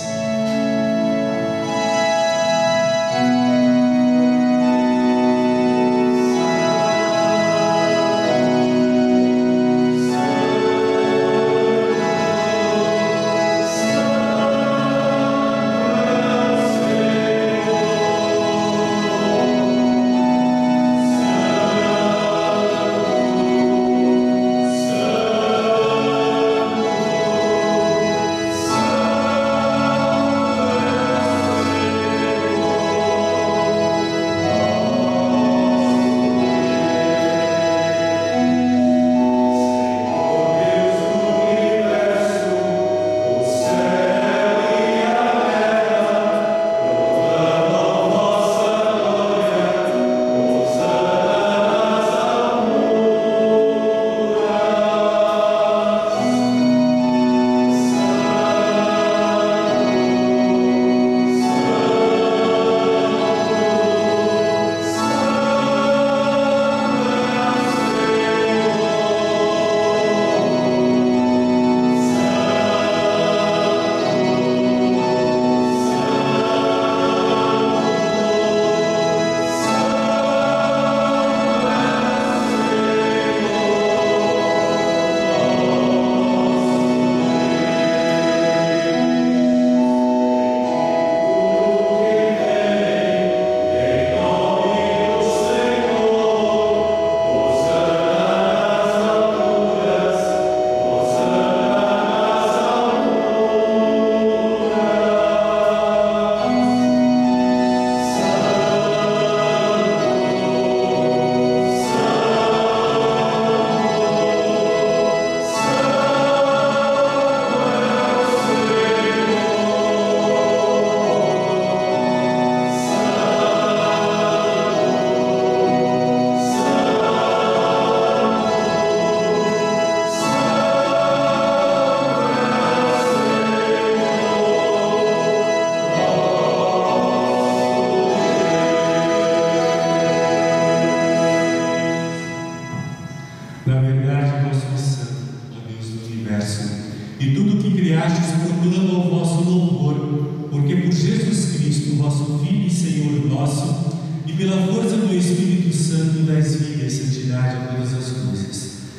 E tudo o que criastes proclama o vosso louvor, porque por Jesus Cristo, vosso Filho e Senhor nosso, e pela força do Espírito Santo, dais vida e santidade a todas as coisas.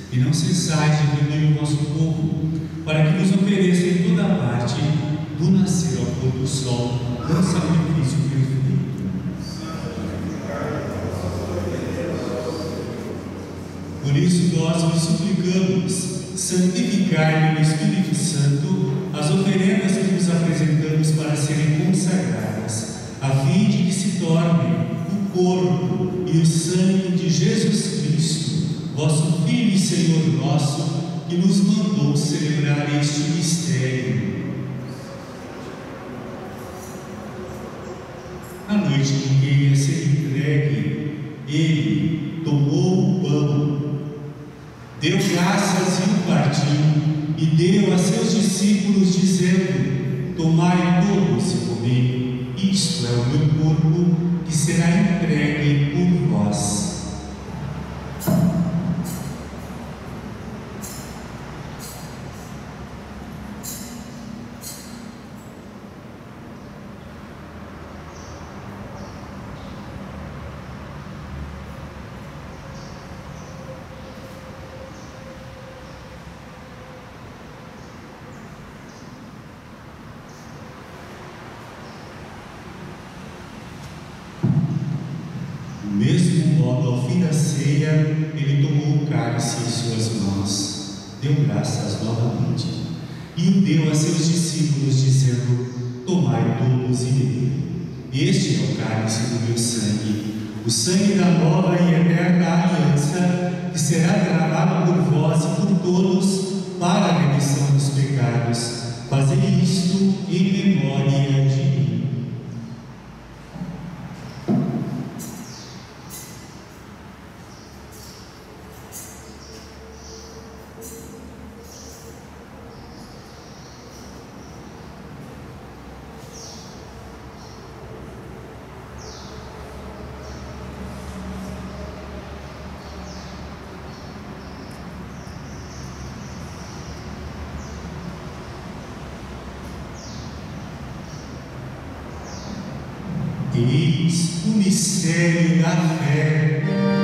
e não cessais de redimir o vosso povo, para que nos ofereça em toda parte, do nascer ao pôr do sol, um sacrifício perfeito. Por isso nós vos suplicamos, santificai no Espírito Santo as oferendas que vos apresentamos para serem consagradas, a fim de que se tornem o corpo e o sangue de Jesus Cristo, vosso Filho e Senhor nosso, que nos mandou celebrar este mistério. À noite em que ia ser entregue, ele tomou o pão, deu graças e o partiu, e deu a seus discípulos, dizendo: tomai todos e comei, isto é o meu corpo, que será entregue por vós. Do mesmo modo, ao fim da ceia, ele tomou o cálice em suas mãos, deu graças novamente, e o deu a seus discípulos, dizendo: tomai todos e bebei. Este é o cálice do meu sangue, o sangue da nova e eterna aliança, que será derramado por vós e por todos para a remissão dos pecados. Fazei isto em memória de mim. Eis o mistério da fé.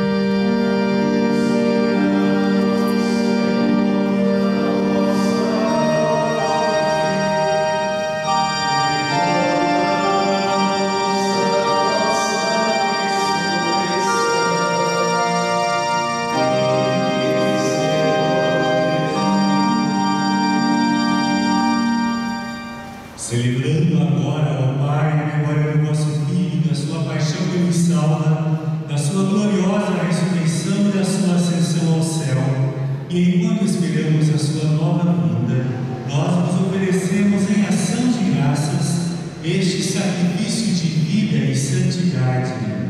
Celebrando agora, ó Pai, a memória do vosso Filho, da sua paixão que nos salva, da sua gloriosa ressurreição e da sua ascensão ao céu, e enquanto esperamos a sua nova vinda, nós vos oferecemos em ação de graças este sacrifício de vida e santidade.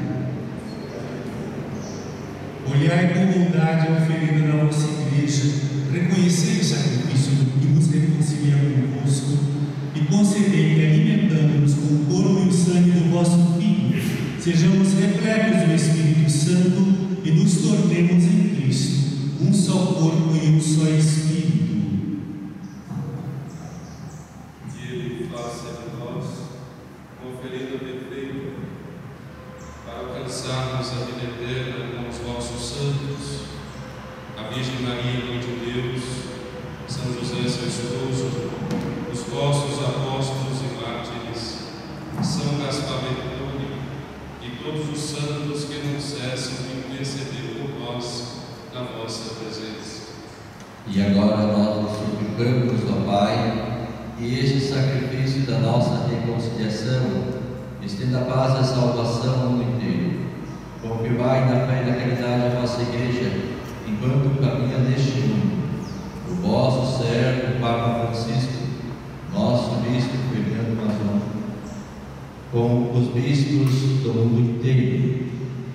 Olhai com bondade a oferenda da vossa igreja, reconhecei o sacrifício que nos reconcilia convosco, e concedei que, alimentando-nos com o corpo e o sangue do vosso Filho, sejamos repletos do Espírito Santo e nos tornemos em Cristo um só corpo e um só Espírito. Que Ele faça de nós uma oferenda perfeita para alcançarmos a vida eterna com os vossos santos, a Virgem Maria, Mãe de Deus, São José, seu esposo, os vossos apóstolos e mártires, São Gaspar Bertone e todos os santos que não cessam de interceder por nós na vossa presença. E agora nós nos suplicamos, ó Pai, que este sacrifício da nossa reconciliação estenda a paz e a salvação ao mundo inteiro. Confirmai na fé e na caridade a vossa Igreja, enquanto caminha neste mundo. O vosso servo, Papa Francisco, nosso bispo Fernando Mazon, com os bispos do mundo inteiro,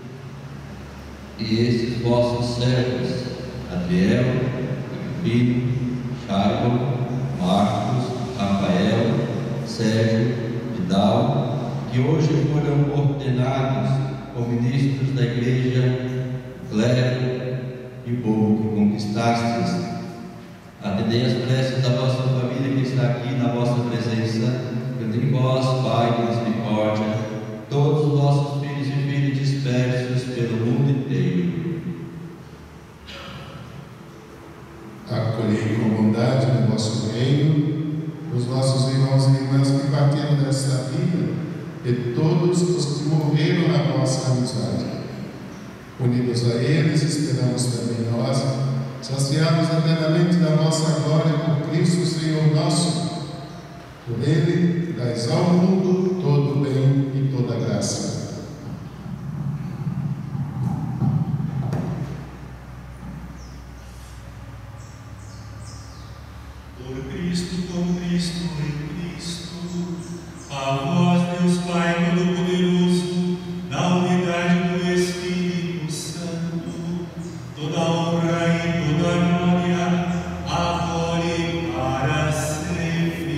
e esses vossos servos, Adriel, Agripino, Chairo, Marcos, Rafael, Sérgio, Vidal, que hoje foram ordenados como ministros da Igreja, clero e povo que conquistastes. Atendei as preces da vossa família que está aqui na vossa presença, tendo em vós, Pai de misericórdia, todos os vossos filhos e filhas dispersos pelo mundo inteiro. nossos irmãos e irmãs que partiram desta vida e todos os que morreram na nossa amizade. Unidos a eles, esperamos também nós, saciados eternamente da nossa glória por Cristo, Senhor nosso. Por Ele, dais ao mundo todo o bem e toda a graça. Por Cristo, com Cristo, em Cristo, a vós, Deus Pai Todo-Poderoso, na unidade do Espírito Santo, toda a honra e toda a glória, agora e para sempre.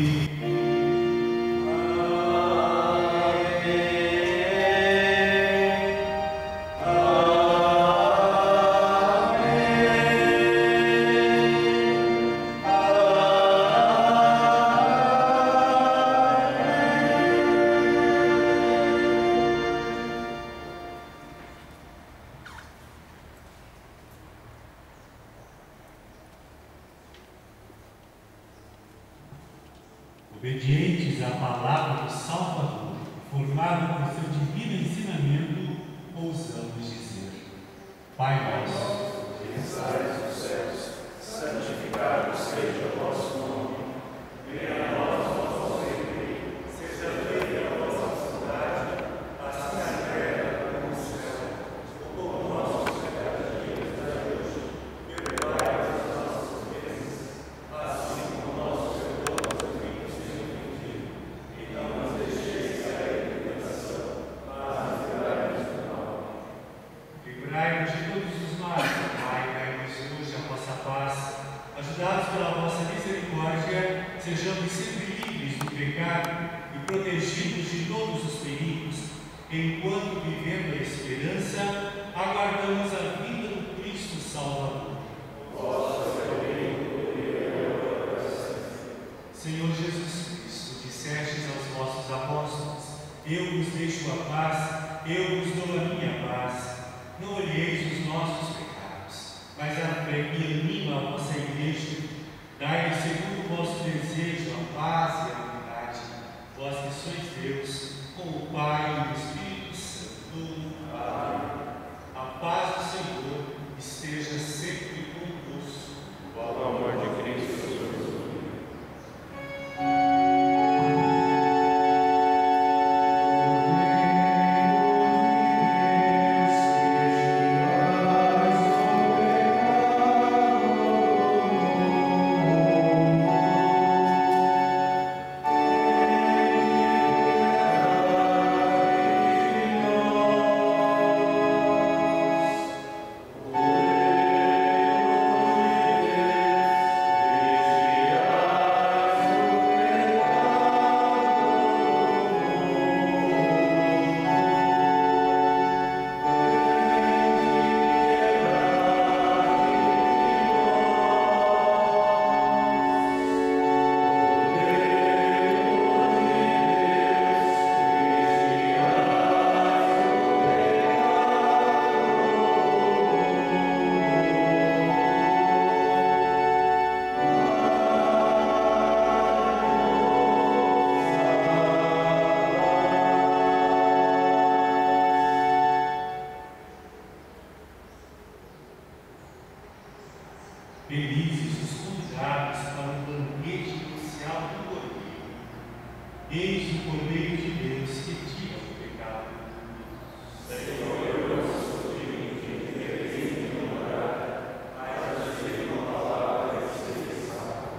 Obedientes à palavra do Salvador, formado por seu divino ensinamento, ousamos dizer: Pai nosso, que estais nos céus, santificado seja o vosso nome. Venha a nós o vosso reino, seja feita a vossa vontade, assim na terra como no céu. O pão nosso de cada dia nos dai hoje, perdoai as nossas ofensas, assim como nós perdoamos os que nos têm ofendido, e não nos deixeis cair em tentação, mas livrai-nos do mal. Livrai-nos de todos os males, Pai, dai-nos hoje a vossa paz. Ajudados pela vossa misericórdia, sejamos sempre livres do pecado e protegidos de todos os perigos, enquanto, vivendo a esperança, aguardamos a vinda do Cristo Salvador. Senhor Jesus Cristo, dissestes aos vossos apóstolos: eu vos deixo a paz, eu vos dou a minha paz. Não olheis os nossos pecados, mas a fé que anima a vossa igreja. Dai-lhe segundo o vosso desejo a paz e a unidade. Vós que sois Deus, com o Pai e o Espírito Santo. Amém. A paz do Senhor esteja sempre convosco. O amor de Cristo. Felizes os convidados para o banquete nupcial do Cordeiro. Eis o Cordeiro de Deus que tira o pecado do mundo. Senhor, eu não sou digno de tereis em meu lugar, mas dize uma palavra e serei salvo.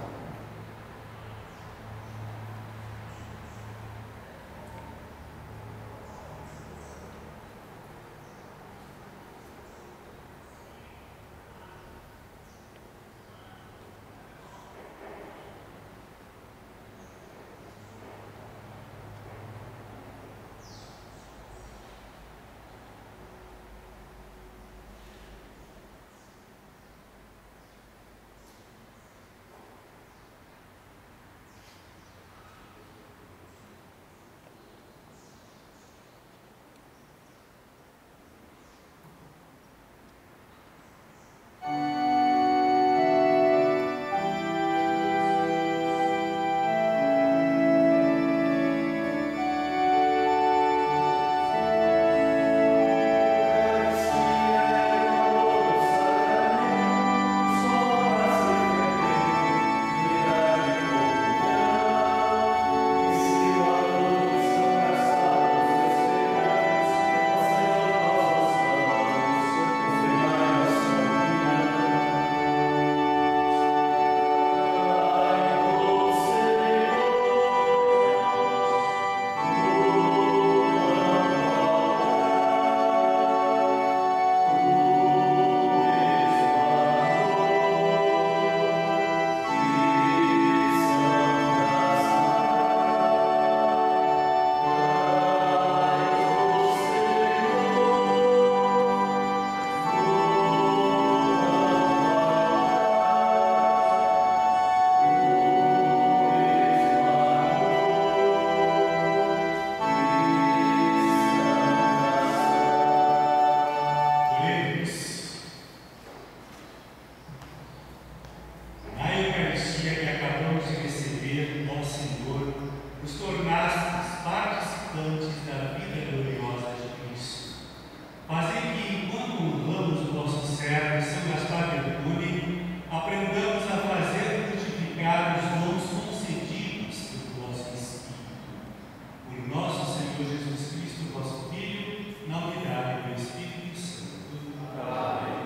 ó Senhor, nos tornastes participantes da vida gloriosa de Cristo. Fazei que, enquanto honramos o vosso servo São Gaspar Bertone, aprendamos a fazer frutificar os dons concedidos pelo vosso Espírito. Por nosso Senhor Jesus Cristo, vosso Filho, na unidade do Espírito Santo. Amém.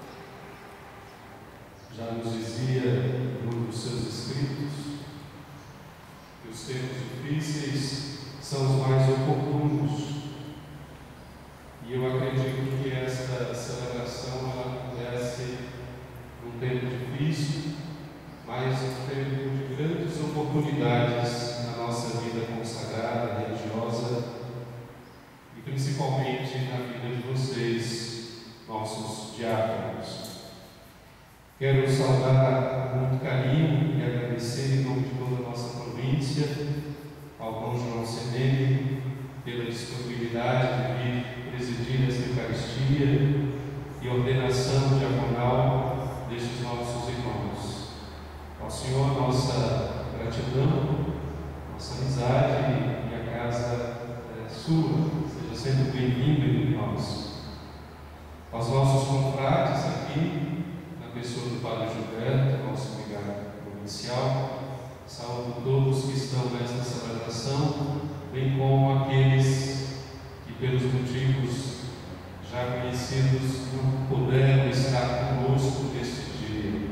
Já nos dizia num dos seus escritos que os tempos difíceis são os mais oportunos. E eu acredito que esta celebração ela acontece num tempo difícil, mas um tempo de grandes oportunidades na nossa vida consagrada, religiosa e principalmente na vida de vocês, nossos diáconos. Quero saudar com muito carinho e agradecer em nome de toda a nossa província ao Dom João Semene pela disponibilidade de vir presidir esta Eucaristia e ordenação diaconal destes nossos irmãos. Ao Senhor, nossa gratidão, nossa amizade e a casa é sua. Seja sempre bem-vindo entre nós. Aos nossos confrades aqui, na pessoa do Padre Gilberto, nosso vigário provincial, saúdo todos que estão nesta celebração, bem como aqueles que, pelos motivos já conhecidos, não puderam estar conosco neste dia.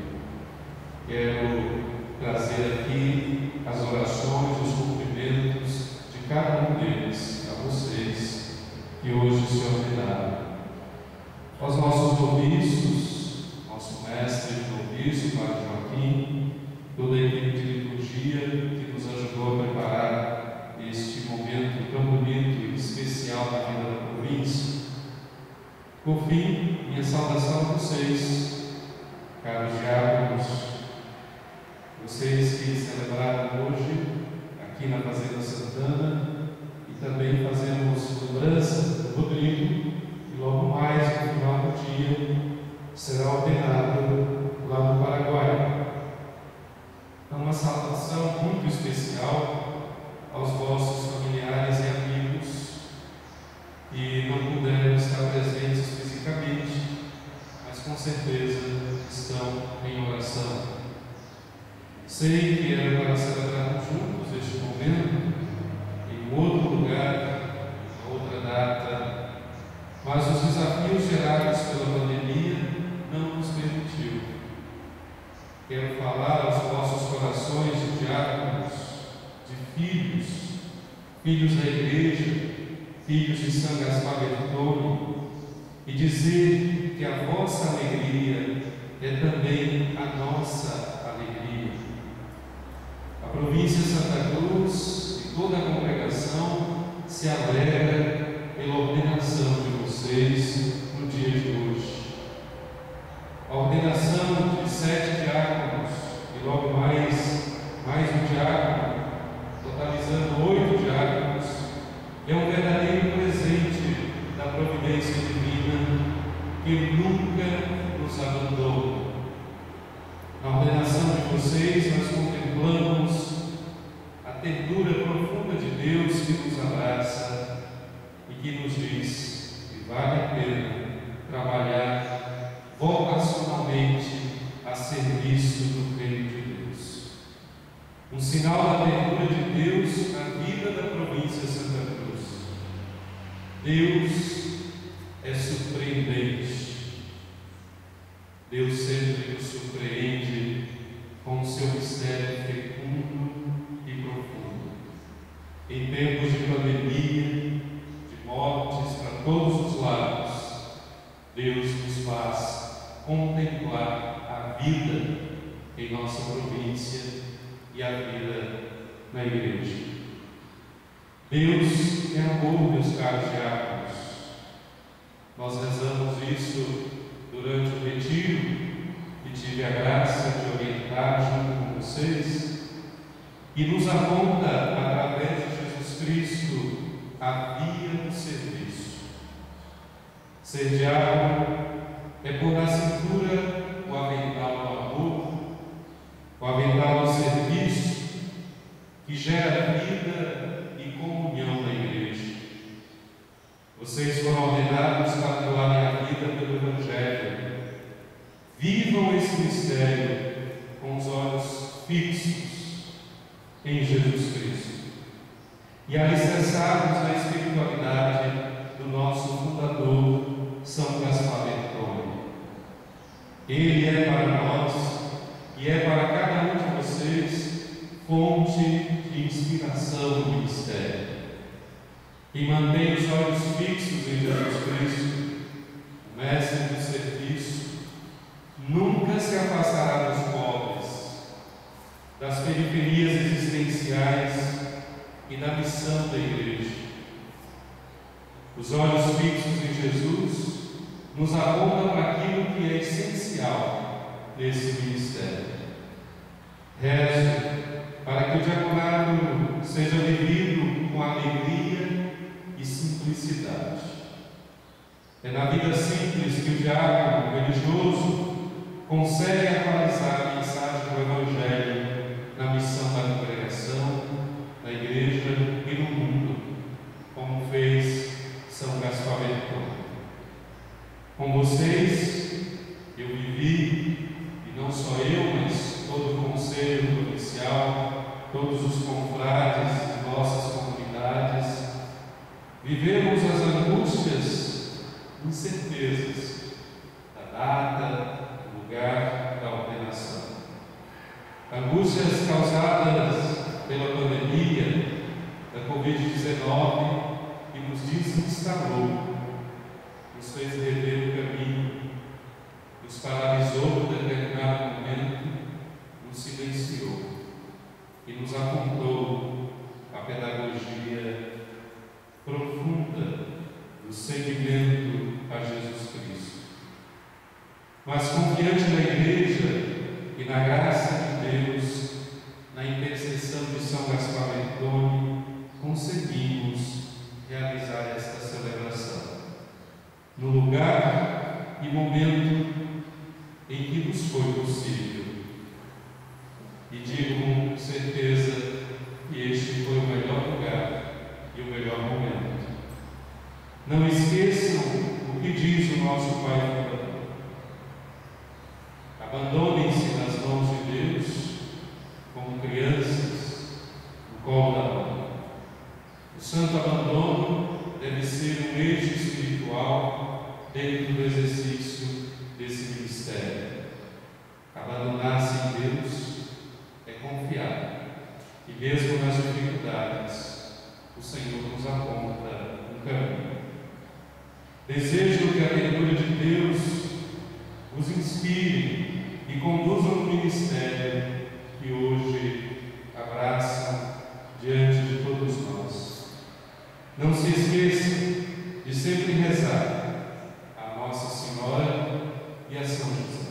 Quero trazer aqui as orações, os cumprimentos de cada um deles a vocês que hoje se ordenaram. Aos nossos noviços, nosso mestre de noviço, Padre Joaquim, toda a equipe de liturgia que nos ajudou a preparar este momento tão bonito e especial da vida da província. Por fim, minha saudação a vocês, caros diáconos, vocês que celebraram hoje aqui na Fazenda Santana e também fazemos lembrança do Rodrigo, e logo mais no final do dia será ordenado lá no Paraguai. É uma saudação muito especial aos vossos familiares e amigos que não puderam estar presentes fisicamente, mas com certeza estão em oração. Sei que era para celebrarmos juntos este momento, em outro lugar, em outra data, mas os desafios gerados pela pandemia não nos permitiu. Quero falar aos vossos corações de diáconos, de filhos da igreja, filhos de São Gaspar Bertone, e dizer que a vossa alegria é também a nossa alegria. A província Santa Cruz e toda a congregação se alegra pela ordenação de vocês no dia de hoje. A ordenação de 7 diáconos e logo mais um diácono, totalizando 8 diáconos, é um verdadeiro presente da providência divina que nunca nos abandona. Na ordenação de vocês, nós contemplamos a ternura profunda de Deus que nos abraça e que nos diz que vale a pena trabalhar vocacionalmente a serviço do reino de Deus. Um sinal da ternura de Deus na vida da província Santa Cruz. Deus é surpreendente. Deus sempre nos surpreende com o seu mistério fecundo e profundo. Em tempos de pandemia, de mortes para todos os lados, Deus nos faz contemplar a vida em nossa província e a vida na igreja. Deus é amor, meus caros diáconos. Nós rezamos isso durante o retiro que tive a graça de orientar junto com vocês, e nos aponta, através de Jesus Cristo, a via do serviço. Ser diácono é pôr na cintura o avental do amor, o avental do serviço, que gera vida e comunhão na igreja. Vocês foram ordenados para doarem a vida pelo Evangelho. Vivam esse mistério com os olhos fixos em Jesus Cristo e alicerçados na espiritualidade do nosso fundador, São Gaspar Bertone. Ele é para nós e é para cada um de vocês fonte de inspiração no ministério. Quem mantém os olhos fixos em Jesus Cristo, o mestre do serviço, nunca se afastará dos pobres, das periferias existenciais e da missão da igreja. Os olhos fixos em Jesus nos apontam para aquilo que é essencial nesse ministério. Rezo para que o diaconado seja vivido com alegria e simplicidade. É na vida simples que o diácono religioso consegue atualizar a mensagem do Evangelho na missão da congregação, na igreja e no mundo, como fez São Gaspar Bertone. Com vocês, eu vivi, e não só eu, mas todo o conselho provincial, todos os confrades de nossas comunidades, vivemos as angústias, incertezas da data, do lugar da ordenação. Angústias causadas pela pandemia da Covid-19 que nos desinstalou, nos fez rever o caminho, nos paralisou por determinado momento, nos silenciou e nos apontou a pedagogia profunda do seguimento a Jesus Cristo. Mas confiante na Igreja e na graça de Deus, na intercessão de São Gaspar Bertone, conseguimos realizar esta celebração no lugar e momento em que nos foi possível. E digo com certeza que este foi o melhor lugar e o melhor momento. Não esqueçam o que diz o nosso Pai fundador. Abandonem-se nas mãos de Deus como crianças no colo da mãe. O santo abandono deve ser um eixo espiritual dentro do exercício desse ministério. Abandonar-se em Deus é confiar, e mesmo nas dificuldades, o Senhor nos aponta um caminho. Desejo que a ternura de Deus os inspire e conduzam no ministério que hoje abraçam diante de todos nós. Não se esqueçam de sempre rezar a Nossa Senhora e a São José,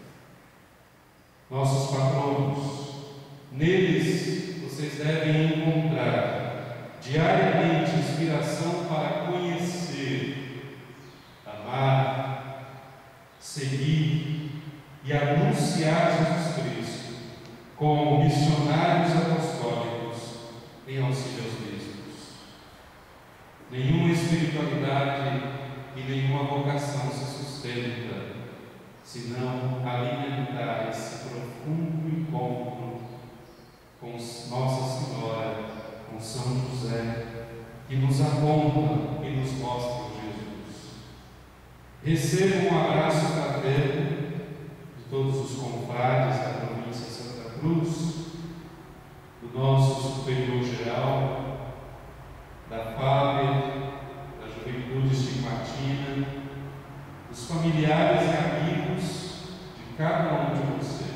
nossos patronos. Neles vocês devem encontrar diariamente inspiração para conhecer, amar, seguir e anunciar Jesus Cristo como missionários apostólicos em auxílio aos bispos. Nenhuma espiritualidade e nenhuma vocação se sustenta senão alimentar esse profundo encontro com Nossa Senhora, com São José, que nos aponta e nos mostra Jesus. Recebam um abraço fraterno de todos os confrades da província de Santa Cruz, do nosso superior geral, da FAB, da Juventude Estigmatina, dos familiares e amigos de cada um de vocês.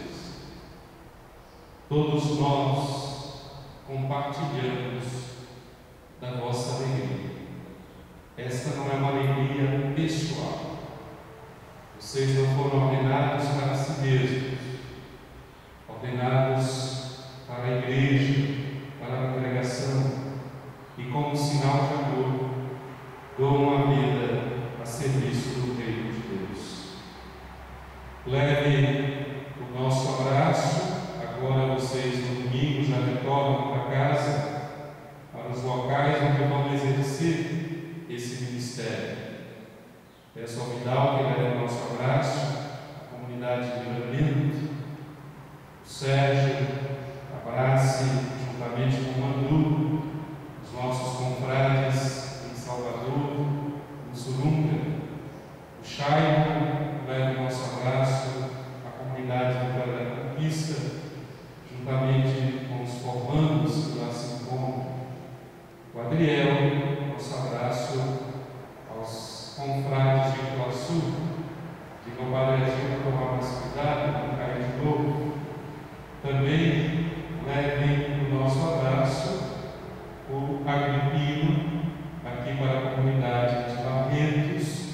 Todos nós compartilhamos da vossa alegria. Esta não é uma alegria pessoal. Vocês não foram ordenados para si mesmos, ordenados para a igreja, para a congregação, e como sinal de amor, doam a vida a serviço do reino de Deus. Levem o nosso abraço. Agora vocês no domingo já retornam para casa. Peço ao Vidal que leve o nosso abraço, a comunidade de Livramento, o Sérgio, abrace juntamente com o Mandu, os nossos confrades em Salvador, em Surunga, o Chaimo, leve o nosso abraço, a comunidade do Vale da Conquista, juntamente com os formandos que lá se encontram, o Adriel, nosso abraço aos confrades de Iguaçu, de Novarezinho para tomar mais cuidado, não cair de novo. Também levem o nosso abraço, o Agripino, aqui para a comunidade de Barretos,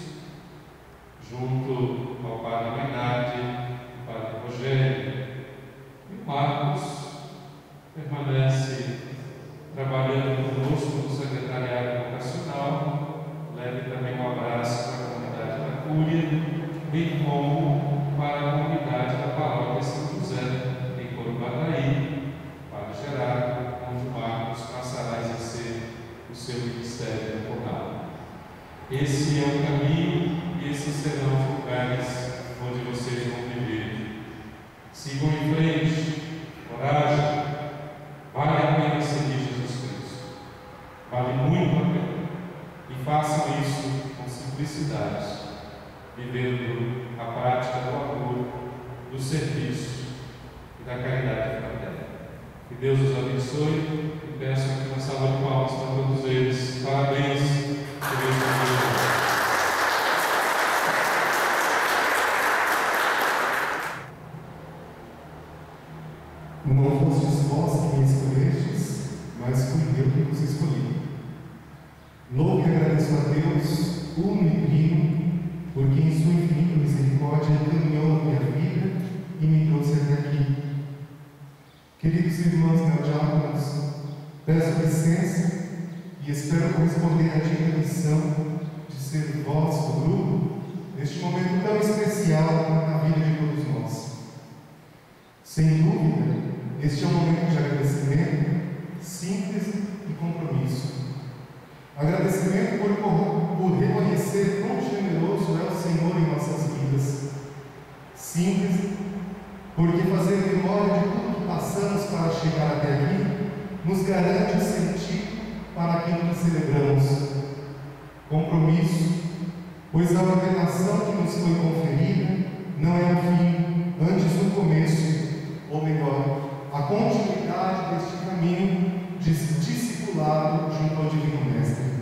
junto ao Padre Maynard e Padre Rogério. E o Marcos permanece trabalhando conosco no secretariado vocacional. Leve também um abraço para a comunidade da Cúria, bem como para a comunidade da Paróquia São José, em Corubataí, Padre Gerardo, onde o Marcos passará a exercer o seu ministério temporal. Esse é o caminho e esses serão os lugares onde vocês vão viver. Sigam em frente, coragem, vale a pena seguir Jesus Cristo. Vale muito a pena. E façam isso com simplicidade, vivendo a prática do amor, do serviço e da caridade fraterna. Que Deus os abençoe e peço aqui uma salva de palmas para todos eles. Parabéns. Que Deus os abençoe. Não fostes vós que me escolhestes, mas fui eu que vos escolhi. Louvo e agradeço a Deus, uno e trino, porque em sua infinita misericórdia encaminhou a minha vida e me trouxe até aqui. Queridos irmãos neodiáconos, peço licença e espero corresponder à digna missão de ser voz do grupo neste momento tão especial na vida de todos nós. Sem dúvida, este é um momento de agradecimento, síntese e compromisso. Agradecimento por reconhecer quão generoso é o Senhor em nossas vidas. Síntese, porque fazer memória de tudo que passamos para chegar até aqui nos garante o sentido para aquilo que celebramos. Compromisso, pois a ordenação que nos foi conferida não é o fim, antes o começo, ou melhor, a continuidade deste caminho de discipulado junto ao Divino Mestre.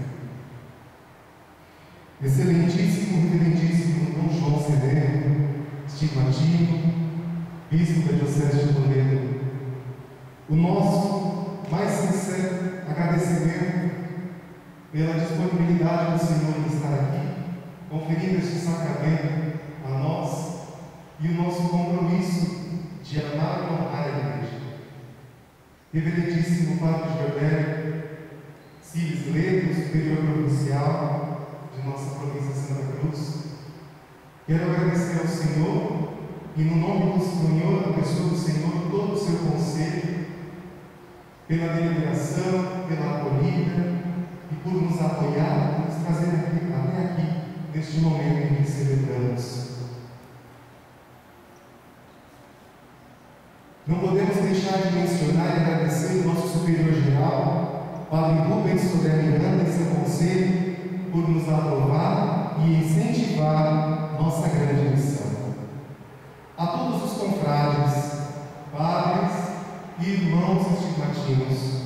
Excelentíssimo, reverendíssimo Dom João Severo, estigmatino, bispo da Diocese de Toledo, o nosso mais sincero agradecimento pela disponibilidade do Senhor em estar aqui, conferindo este sacramento a nós e o nosso compromisso de amar e honrar a Igreja. Reverendíssimo Padre Gilberto Cílis Leto, superior provincial de nossa província Santa Cruz, quero agradecer ao Senhor e, no nome do Senhor, na pessoa do Senhor, todo o seu conselho, pela deliberação, pela acolhida e por nos apoiar, por nos trazer até aqui, neste momento em que celebramos. Não podemos deixar de mencionar e agradecer o nosso superior-geral, Padre Rubens Sodré Miranda e seu conselho, por nos aprovar e incentivar nossa grande missão. A todos os confrades, padres e irmãos estigmatinos,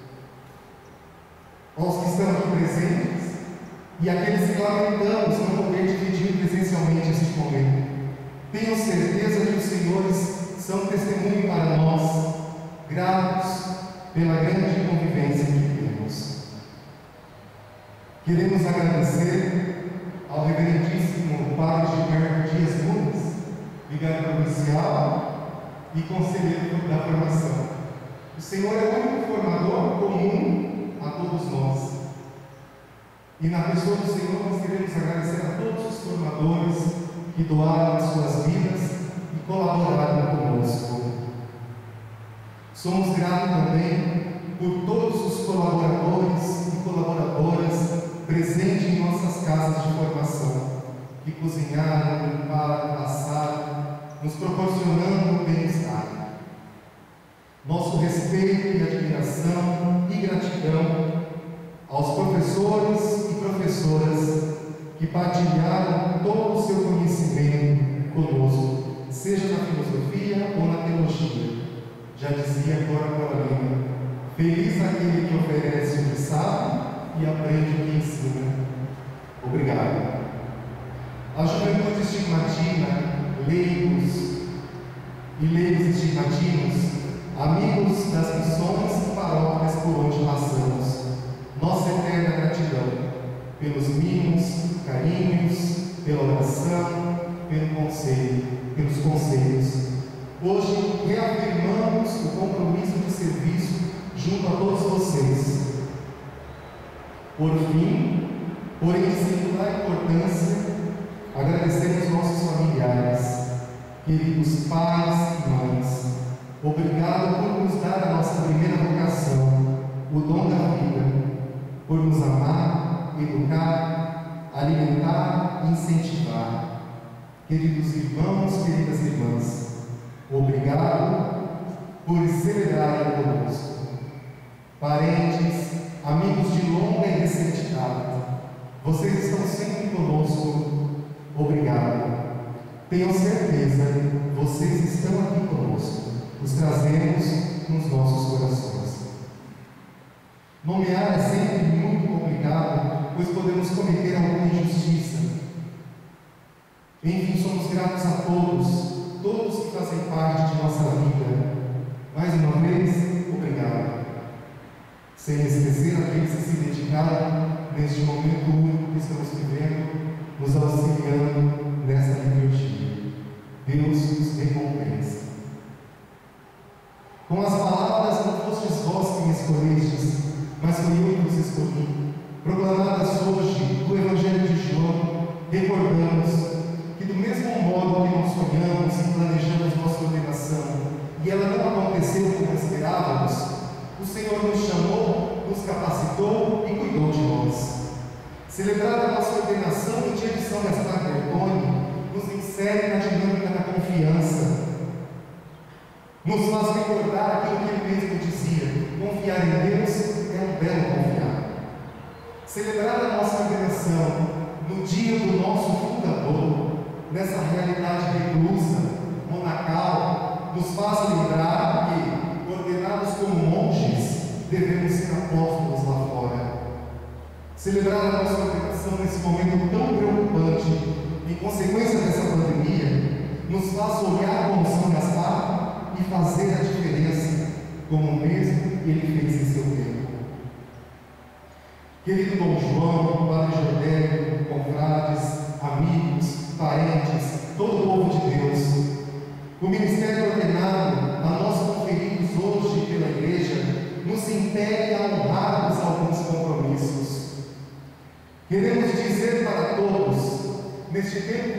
aos que estão aqui presentes e aqueles que lamentamos não poder dividir presencialmente este momento, tenho certeza que os senhores são testemunho para nós, gratos pela grande convivência que temos. Queremos agradecer ao reverendíssimo Padre Gilberto Dias Nunes, vigário provincial e conselheiro da formação. O Senhor é o único formador comum a todos nós. E na pessoa do Senhor nós queremos agradecer a todos os formadores que doaram as suas vidas e colaboraram conosco. Somos gratos também por todos os colaboradores e colaboradoras presentes em nossas casas de formação, cozinharam, limparam, passaram, nos proporcionando bem-estar. Nosso respeito e admiração e gratidão aos professores e professoras que partilharam todo o seu conhecimento conosco, seja na filosofia ou na teologia. Já dizia Cora Coralina: feliz aquele que oferece o que sabe e aprende o que ensina. Obrigado. A juventude estigmatina, leigos e leigos estigmatinos, amigos das missões e paróquias por onde passamos, nossa eterna gratidão pelos mimos, carinhos, pela oração, pelos conselhos. Hoje reafirmamos o compromisso de serviço junto a todos vocês. Por fim, porém de singular importância, agradecemos nossos familiares, queridos pais e mães. Obrigado por nos dar a nossa primeira vocação, o dom da vida, por nos amar, educar, alimentar e incentivar. Queridos irmãos, queridas irmãs, obrigado por celebrarem conosco. Parentes, amigos de longa e recente data, vocês estão sempre conosco. Obrigado. Tenham certeza, vocês estão aqui conosco. Os trazemos nos nossos corações. Nomear é sempre muito complicado, pois podemos cometer alguma injustiça. Enfim, somos gratos a todos que fazem parte de nossa vida. Mais uma vez, obrigado. Sem esquecer aqueles que se dedicaram neste momento único que estamos vivendo, nos auxiliando nessa liturgia. Deus os recompensa. Com as palavras, não fostes vós que me escolhestes, mas foi eu que vos escolhi, proclamadas hoje do Evangelho de João, recordamos que do mesmo modo que nós sonhamos e planejamos nossa ordenação, e ela não aconteceu como esperávamos, o Senhor nos chamou, nos capacitou e cuidou de nós. Celebrar a nossa ordenação e dia de São Gaspar Bertone nos insere na dinâmica da confiança, nos faz recordar aquilo que ele mesmo dizia: confiar em Deus é um belo confiar. Celebrar a nossa ordenação no dia do nosso fundador, nessa realidade reclusa, monacal, nos faz lembrar que, ordenados como monges, devemos ser apóstolos lá fora. Celebrar a nossa ordenação nesse momento tão preocupante, em consequência dessa pandemia, nos faz olhar como São Gaspar e fazer a diferença, como mesmo ele fez em seu tempo. Querido Dom João, Padre Jordélio, confrades, amigos, parentes, todo o povo de Deus, o ministério ordenado a nós conferidos hoje pela Igreja nos impele a honrarmos alguns compromissos. Queremos dizer para todos, neste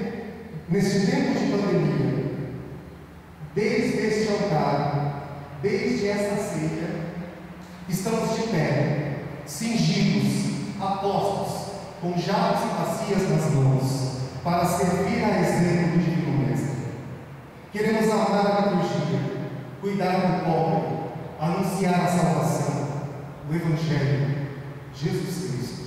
tempo de pandemia, desde este altar, desde esta ceia, estamos de pé, cingidos, apostos, com jarros e bacias nas mãos, para servir a exemplo do Divino Mestre. Queremos amar a liturgia, cuidar do pobre, anunciar a salvação, o Evangelho, Jesus Cristo.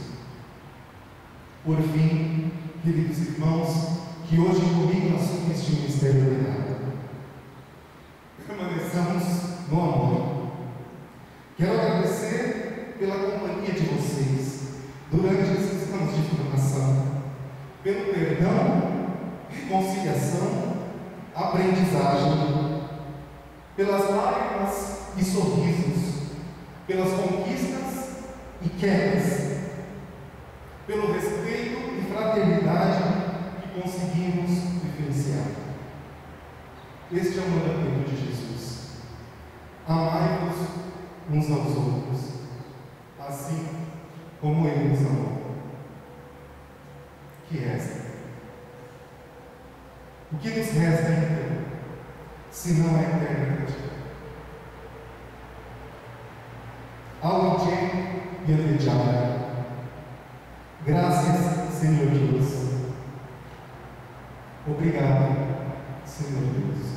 Por fim, queridos irmãos, que hoje comigo assumem este ministério ordenado, permaneçamos no amor. Quero agradecer pela companhia de vocês durante esses anos de formação, pelo perdão, reconciliação, aprendizagem, pelas lágrimas e sorrisos, pelas conquistas e quedas, pelo respeito e fraternidade que conseguimos vivenciar. Este é o mandamento de Jesus: amai-vos uns aos outros, assim como Ele nos amou. Que resta? O que nos resta então, se não a eterna gratidão? Audite e advediare. Graças, Senhor Deus. obrigado, Senhor Deus.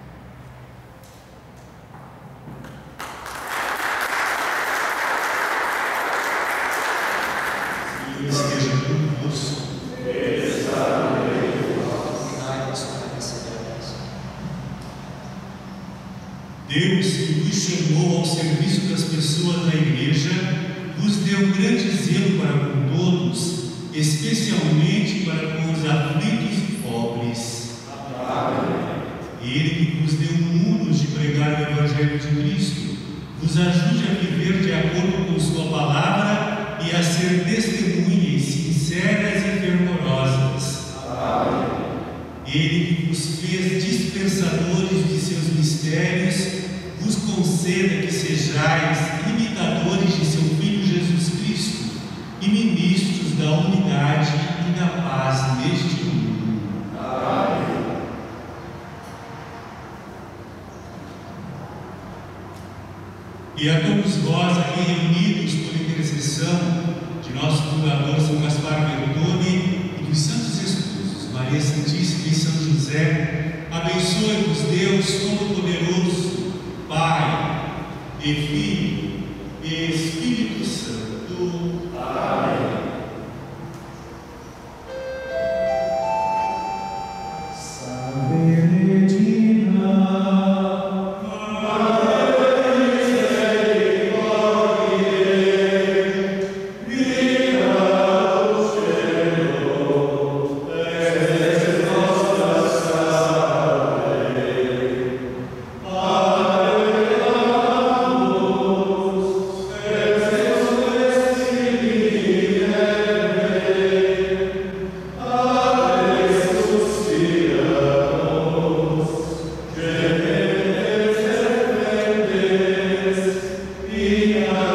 Esteja convosco. Deus, que vos chamou ao serviço das pessoas da Igreja, vos deu grande zelo para com todos, especialmente para com os aflitos e pobres. Ele que vos deu muros de pregar o Evangelho de Cristo, vos ajude a viver de acordo com sua palavra e a ser testemunhas sinceras e fervorosas. Ele que vos fez dispensadores de seus mistérios, vos conceda que sejais imitadores de seu Filho Jesus Cristo e ministros da unidade e da paz neste mundo. Amém. E a todos vós aqui reunidos por intercessão de nosso fundador São Gaspar Bertone e dos santos esposos Maria Santíssima e São José, abençoe-vos Deus Todo-Poderoso, Pai e Filho e Espírito Santo. Amém. Yeah.